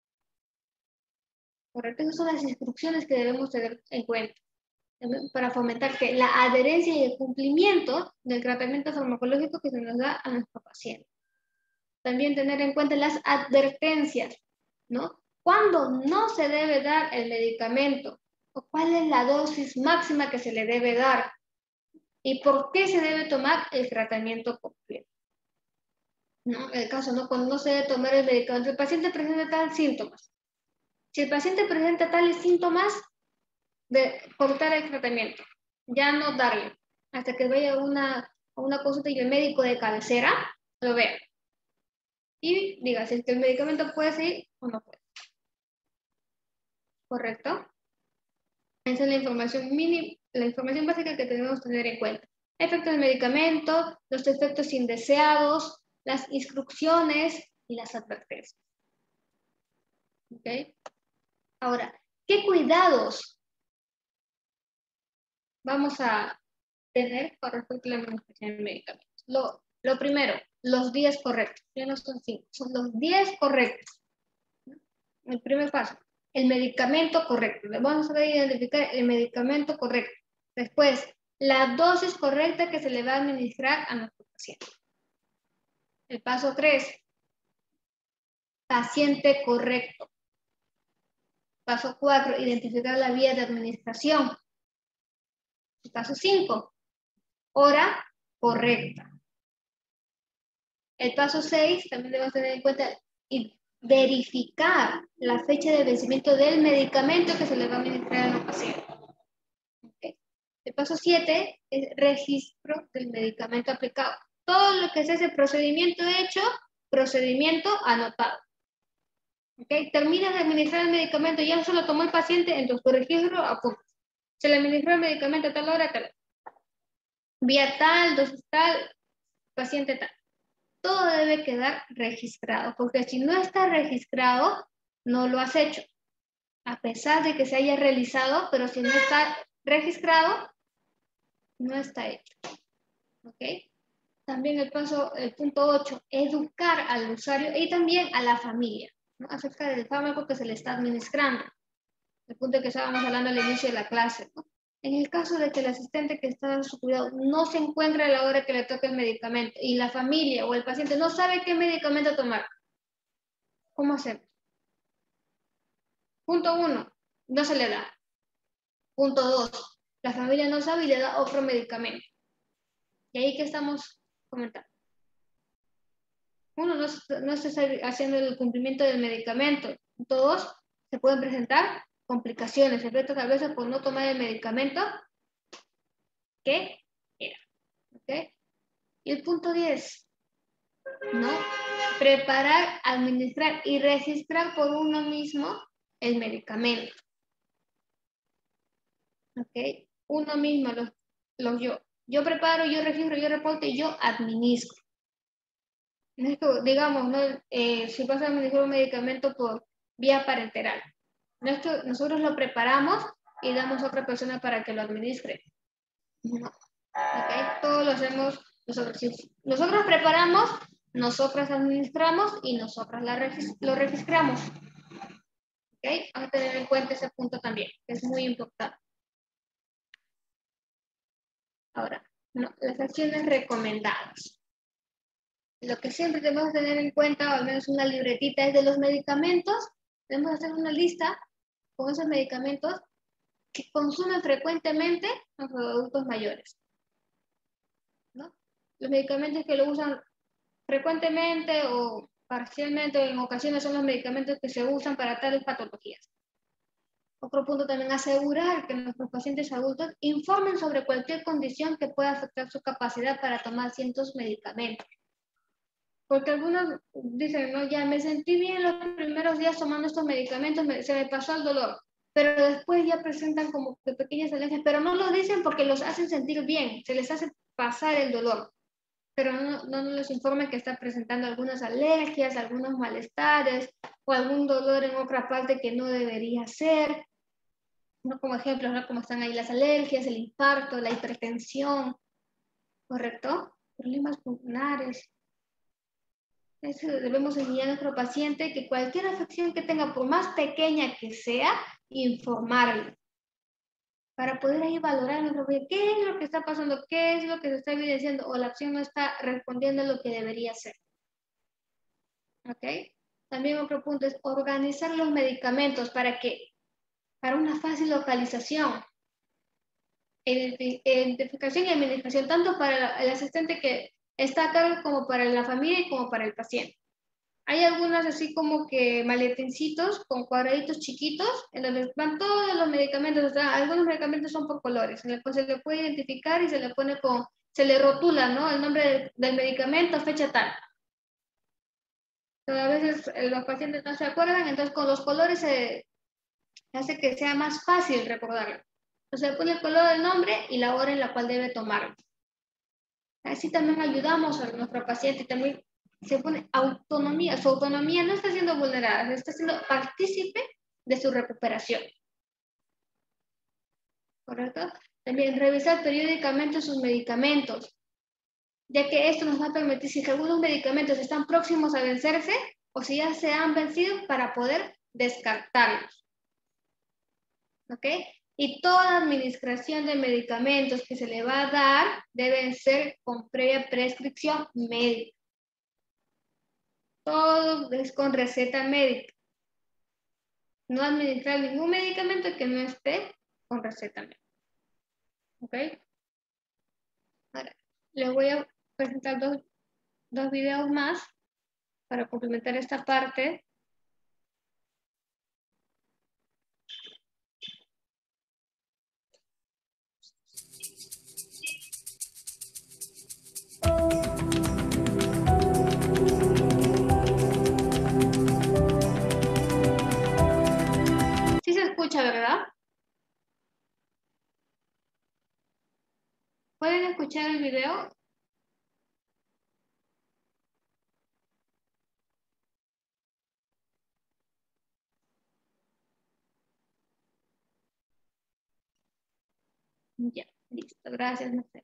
Correcto, esas son las instrucciones que debemos tener en cuenta para fomentar que la adherencia y el cumplimiento del tratamiento farmacológico que se nos da a nuestro paciente. También tener en cuenta las advertencias, ¿no? ¿Cuándo no se debe dar el medicamento? ¿O cuál es la dosis máxima que se le debe dar? ¿Y por qué se debe tomar el tratamiento completo? ¿No? En el caso, ¿no?, cuando no se debe tomar el medicamento, el paciente presenta tales síntomas. Si el paciente presenta tales síntomas, de cortar el tratamiento, ya no darle, hasta que vaya a una, a una consulta y el médico de cabecera lo vea. Y diga si es que el medicamento puede seguir o no puede. ¿Correcto? Esa es la información mínima, la información básica que debemos tener en cuenta. Efectos del medicamento, los efectos indeseados, las instrucciones y las advertencias. ¿Ok? Ahora, ¿qué cuidados vamos a tener con respecto a la administración del medicamento? Lo, lo primero, los días correctos. Ya no son cinco, son los días correctos. El primer paso, el medicamento correcto. Vamos a identificar el medicamento correcto. Después, la dosis correcta que se le va a administrar a nuestro paciente. El paso tres, paciente correcto. Paso cuatro, identificar la vía de administración. El paso cinco, hora correcta. El paso seis, también debemos tener en cuenta y verificar la fecha de vencimiento del medicamento que se le va a administrar al paciente. Okay. El paso siete es registro del medicamento aplicado. Todo lo que es ese procedimiento hecho, procedimiento anotado. Okay. Termina de administrar el medicamento, ya no se lo tomó el paciente, entonces tu registro apunta. Se le administró el medicamento a tal hora, a tal hora. Vía tal, dosis tal, paciente tal. Todo debe quedar registrado, porque si no está registrado, no lo has hecho. A pesar de que se haya realizado, pero si no está registrado, no está hecho. ¿Ok? También el paso, el punto ocho, educar al usuario y también a la familia, ¿no?, acerca del fármaco que se le está administrando. El punto que estábamos hablando al inicio de la clase, ¿no? En el caso de que el asistente que está a su cuidado no se encuentra a la hora que le toca el medicamento y la familia o el paciente no sabe qué medicamento tomar, ¿cómo hacemos? Punto uno, no se le da. Punto dos, la familia no sabe y le da otro medicamento. Y ahí que estamos comentando. Uno, no, no está haciendo el cumplimiento del medicamento. Punto dos, se pueden presentar complicaciones, efectos a veces por no tomar el medicamento qué era. ¿Okay? Y el punto diez, ¿no? Preparar, administrar y registrar por uno mismo el medicamento. ¿Ok? Uno mismo, los, los yo. Yo preparo, yo registro, yo reporto y yo administro. Esto, digamos, ¿no? Eh, si vas a administrar un medicamento por vía parenteral, Nuestro, nosotros lo preparamos y damos a otra persona para que lo administre. No. ¿Okay? Todo lo hacemos nosotros. Nosotros preparamos, nosotros administramos y nosotros la regis lo registramos. ¿Okay? Vamos a tener en cuenta ese punto también, que es muy importante. Ahora, no, las acciones recomendadas. Lo que siempre debemos tener en cuenta, o al menos una libretita, es de los medicamentos. Debemos hacer una lista con esos medicamentos que consumen frecuentemente los adultos mayores, ¿no? Los medicamentos que lo usan frecuentemente o parcialmente o en ocasiones son los medicamentos que se usan para tales patologías. Otro punto también, asegurar que nuestros pacientes adultos informen sobre cualquier condición que pueda afectar su capacidad para tomar ciertos medicamentos. Porque algunos dicen, no, ya me sentí bien los primeros días tomando estos medicamentos, me, se me pasó el dolor. Pero después ya presentan como que pequeñas alergias, pero no lo dicen porque los hacen sentir bien, se les hace pasar el dolor. Pero no, no nos informan que están presentando algunas alergias, algunos malestares o algún dolor en otra parte que no debería ser. No como ejemplos, ¿no? Como están ahí las alergias, el infarto, la hipertensión, ¿correcto? Problemas pulmonares. Eso debemos enseñar a nuestro paciente que cualquier afección que tenga, por más pequeña que sea, informarlo. Para poder ahí valorar nuestro paciente, qué es lo que está pasando, qué es lo que se está evidenciando, o la acción no está respondiendo a lo que debería ser. ¿Ok? También otro punto es organizar los medicamentos para que, para una fácil localización, identificación y administración, tanto para el asistente que está a cargo como para la familia y como para el paciente. Hay algunas así como que maletincitos con cuadraditos chiquitos en donde van todos los medicamentos. O sea, algunos medicamentos son por colores, en el cual se le puede identificar y se le pone con, se le rotula, ¿no? El nombre del, del medicamento, fecha tal. Pero a veces los pacientes no se acuerdan, entonces con los colores se hace que sea más fácil recordarlo. Entonces se pone el color del nombre y la hora en la cual debe tomarlo. Así también ayudamos a nuestro paciente y también se pone autonomía. Su autonomía no está siendo vulnerada, está siendo partícipe de su recuperación. ¿Correcto? También revisar periódicamente sus medicamentos, ya que esto nos va a permitir si algunos medicamentos están próximos a vencerse o si ya se han vencido para poder descartarlos. ¿Ok? Y toda administración de medicamentos que se le va a dar deben ser con previa prescripción médica. Todo es con receta médica. No administrar ningún medicamento que no esté con receta médica. ¿Ok? Ahora, les voy a presentar dos, dos videos más para complementar esta parte. ¿Sí se escucha, verdad? ¿Pueden escuchar el video? Ya, listo. Gracias, Marcela.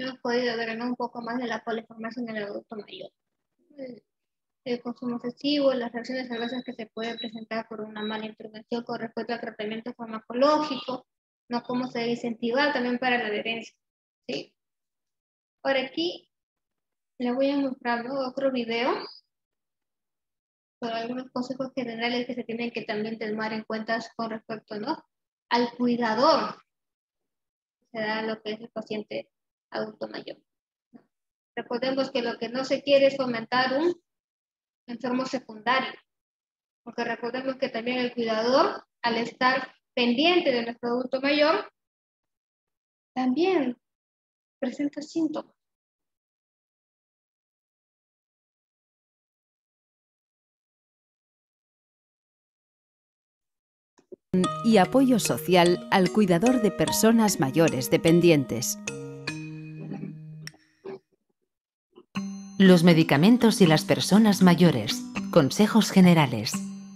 hemos podido ver, ¿no?, un poco más de la poliformación en el adulto mayor. El, el consumo excesivo, las reacciones adversas que se pueden presentar por una mala intervención con respecto al tratamiento farmacológico, ¿no?, cómo se debe incentivar también para la adherencia, ¿sí? Por aquí les voy a mostrar, ¿no?, otro video sobre algunos consejos generales que se tienen que también tomar en cuenta con respecto, ¿no?, al cuidador, que será lo que es el paciente adulto mayor. Recordemos que lo que no se quiere es fomentar un enfermo secundario, porque recordemos que también el cuidador, al estar pendiente de nuestro adulto mayor, también presenta síntomas. Y apoyo social al cuidador de personas mayores dependientes. Los medicamentos y las personas mayores. Consejos generales.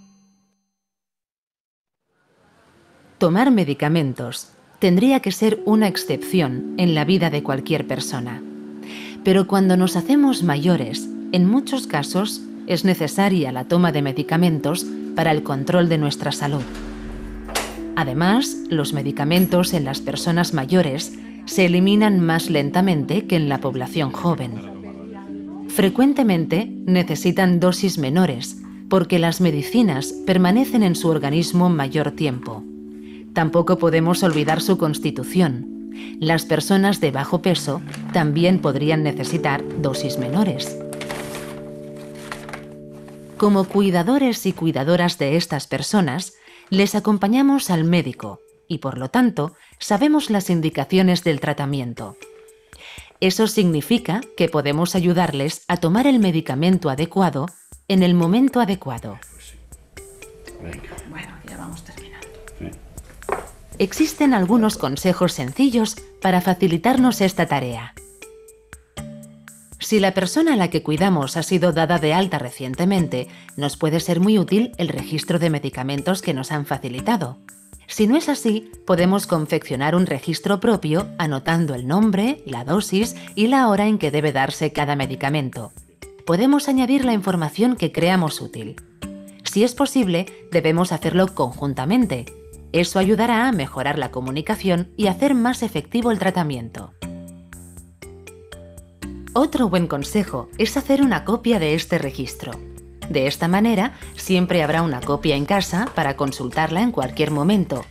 Tomar medicamentos tendría que ser una excepción en la vida de cualquier persona. Pero cuando nos hacemos mayores, en muchos casos es necesaria la toma de medicamentos para el control de nuestra salud. Además, los medicamentos en las personas mayores se eliminan más lentamente que en la población joven. Frecuentemente necesitan dosis menores porque las medicinas permanecen en su organismo mayor tiempo. Tampoco podemos olvidar su constitución. Las personas de bajo peso también podrían necesitar dosis menores. Como cuidadores y cuidadoras de estas personas, les acompañamos al médico y, por lo tanto, sabemos las indicaciones del tratamiento. Eso significa que podemos ayudarles a tomar el medicamento adecuado en el momento adecuado. Bueno, ya vamos terminando. Existen algunos consejos sencillos para facilitarnos esta tarea. Si la persona a la que cuidamos ha sido dada de alta recientemente, nos puede ser muy útil el registro de medicamentos que nos han facilitado. Si no es así, podemos confeccionar un registro propio anotando el nombre, la dosis y la hora en que debe darse cada medicamento. Podemos añadir la información que creamos útil. Si es posible, debemos hacerlo conjuntamente. Eso ayudará a mejorar la comunicación y hacer más efectivo el tratamiento. Otro buen consejo es hacer una copia de este registro. De esta manera, siempre habrá una copia en casa para consultarla en cualquier momento.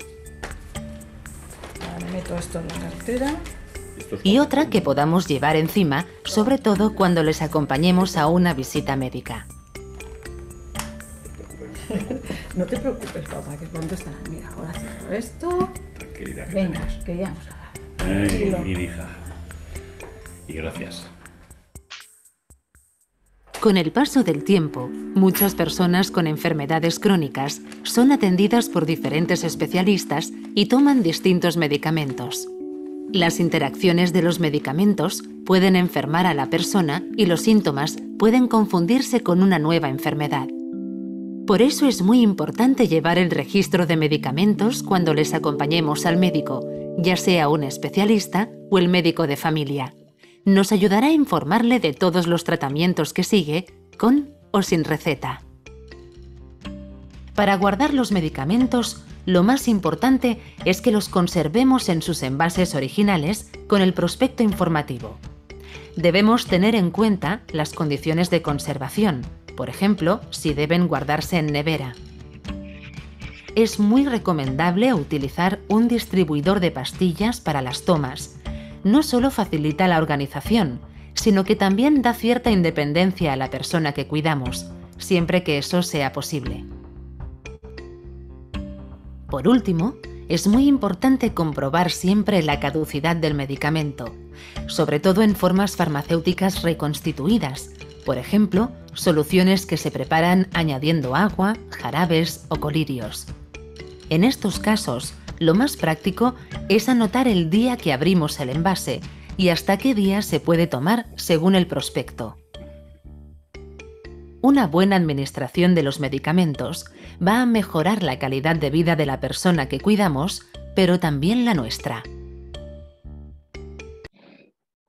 Ahora meto esto en la cartera. Y otra que podamos llevar encima, sobre todo cuando les acompañemos a una visita médica. No te preocupes, papá, que pronto estarán. Mira, ahora cierro esto. Tranquilidad. Que Venga, tenés. que ya vamos a Ay, ver. mi hija. Y gracias. Con el paso del tiempo, muchas personas con enfermedades crónicas son atendidas por diferentes especialistas y toman distintos medicamentos. Las interacciones de los medicamentos pueden enfermar a la persona y los síntomas pueden confundirse con una nueva enfermedad. Por eso es muy importante llevar el registro de medicamentos cuando les acompañemos al médico, ya sea un especialista o el médico de familia. Nos ayudará a informarle de todos los tratamientos que sigue, con o sin receta. Para guardar los medicamentos, lo más importante es que los conservemos en sus envases originales con el prospecto informativo. Debemos tener en cuenta las condiciones de conservación, por ejemplo, si deben guardarse en nevera. Es muy recomendable utilizar un distribuidor de pastillas para las tomas. No solo facilita la organización, sino que también da cierta independencia a la persona que cuidamos, siempre que eso sea posible. Por último, es muy importante comprobar siempre la caducidad del medicamento, sobre todo en formas farmacéuticas reconstituidas, por ejemplo, soluciones que se preparan añadiendo agua, jarabes o colirios. En estos casos, lo más práctico es anotar el día que abrimos el envase y hasta qué día se puede tomar según el prospecto. Una buena administración de los medicamentos va a mejorar la calidad de vida de la persona que cuidamos, pero también la nuestra.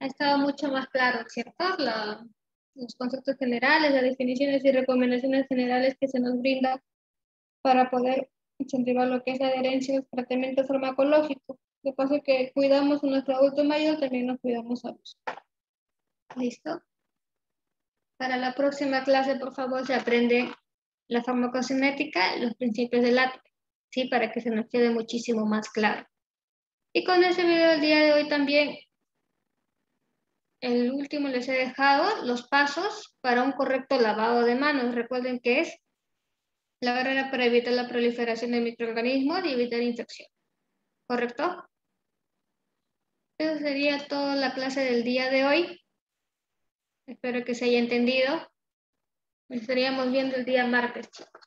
estado mucho más claro, ¿cierto? La, los conceptos generales, las definiciones y recomendaciones generales que se nos brinda para poder incentivar lo que es la adherencia al tratamiento farmacológico. Lo que pasa es que cuidamos a nuestro adulto mayor, también nos cuidamos a nosotros. ¿Listo? Para la próxima clase, por favor, se aprende la farmacocinética, los principios del A T P, ¿sí? Para que se nos quede muchísimo más claro. Y con ese video del día de hoy también, el último les he dejado los pasos para un correcto lavado de manos. Recuerden que es la barrera para evitar la proliferación de microorganismos y evitar infección. ¿Correcto? Eso sería toda la clase del día de hoy. Espero que se haya entendido. Nos estaríamos viendo el día martes, chicos.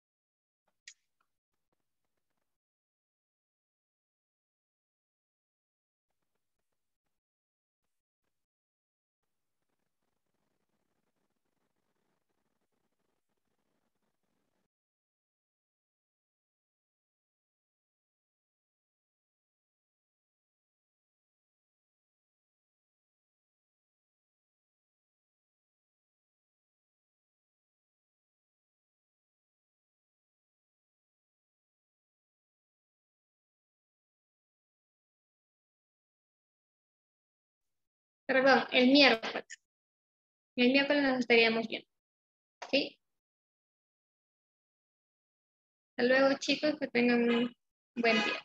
Perdón, el miércoles. El miércoles nos estaríamos viendo. ¿Sí? Hasta luego, chicos. Que tengan un buen día.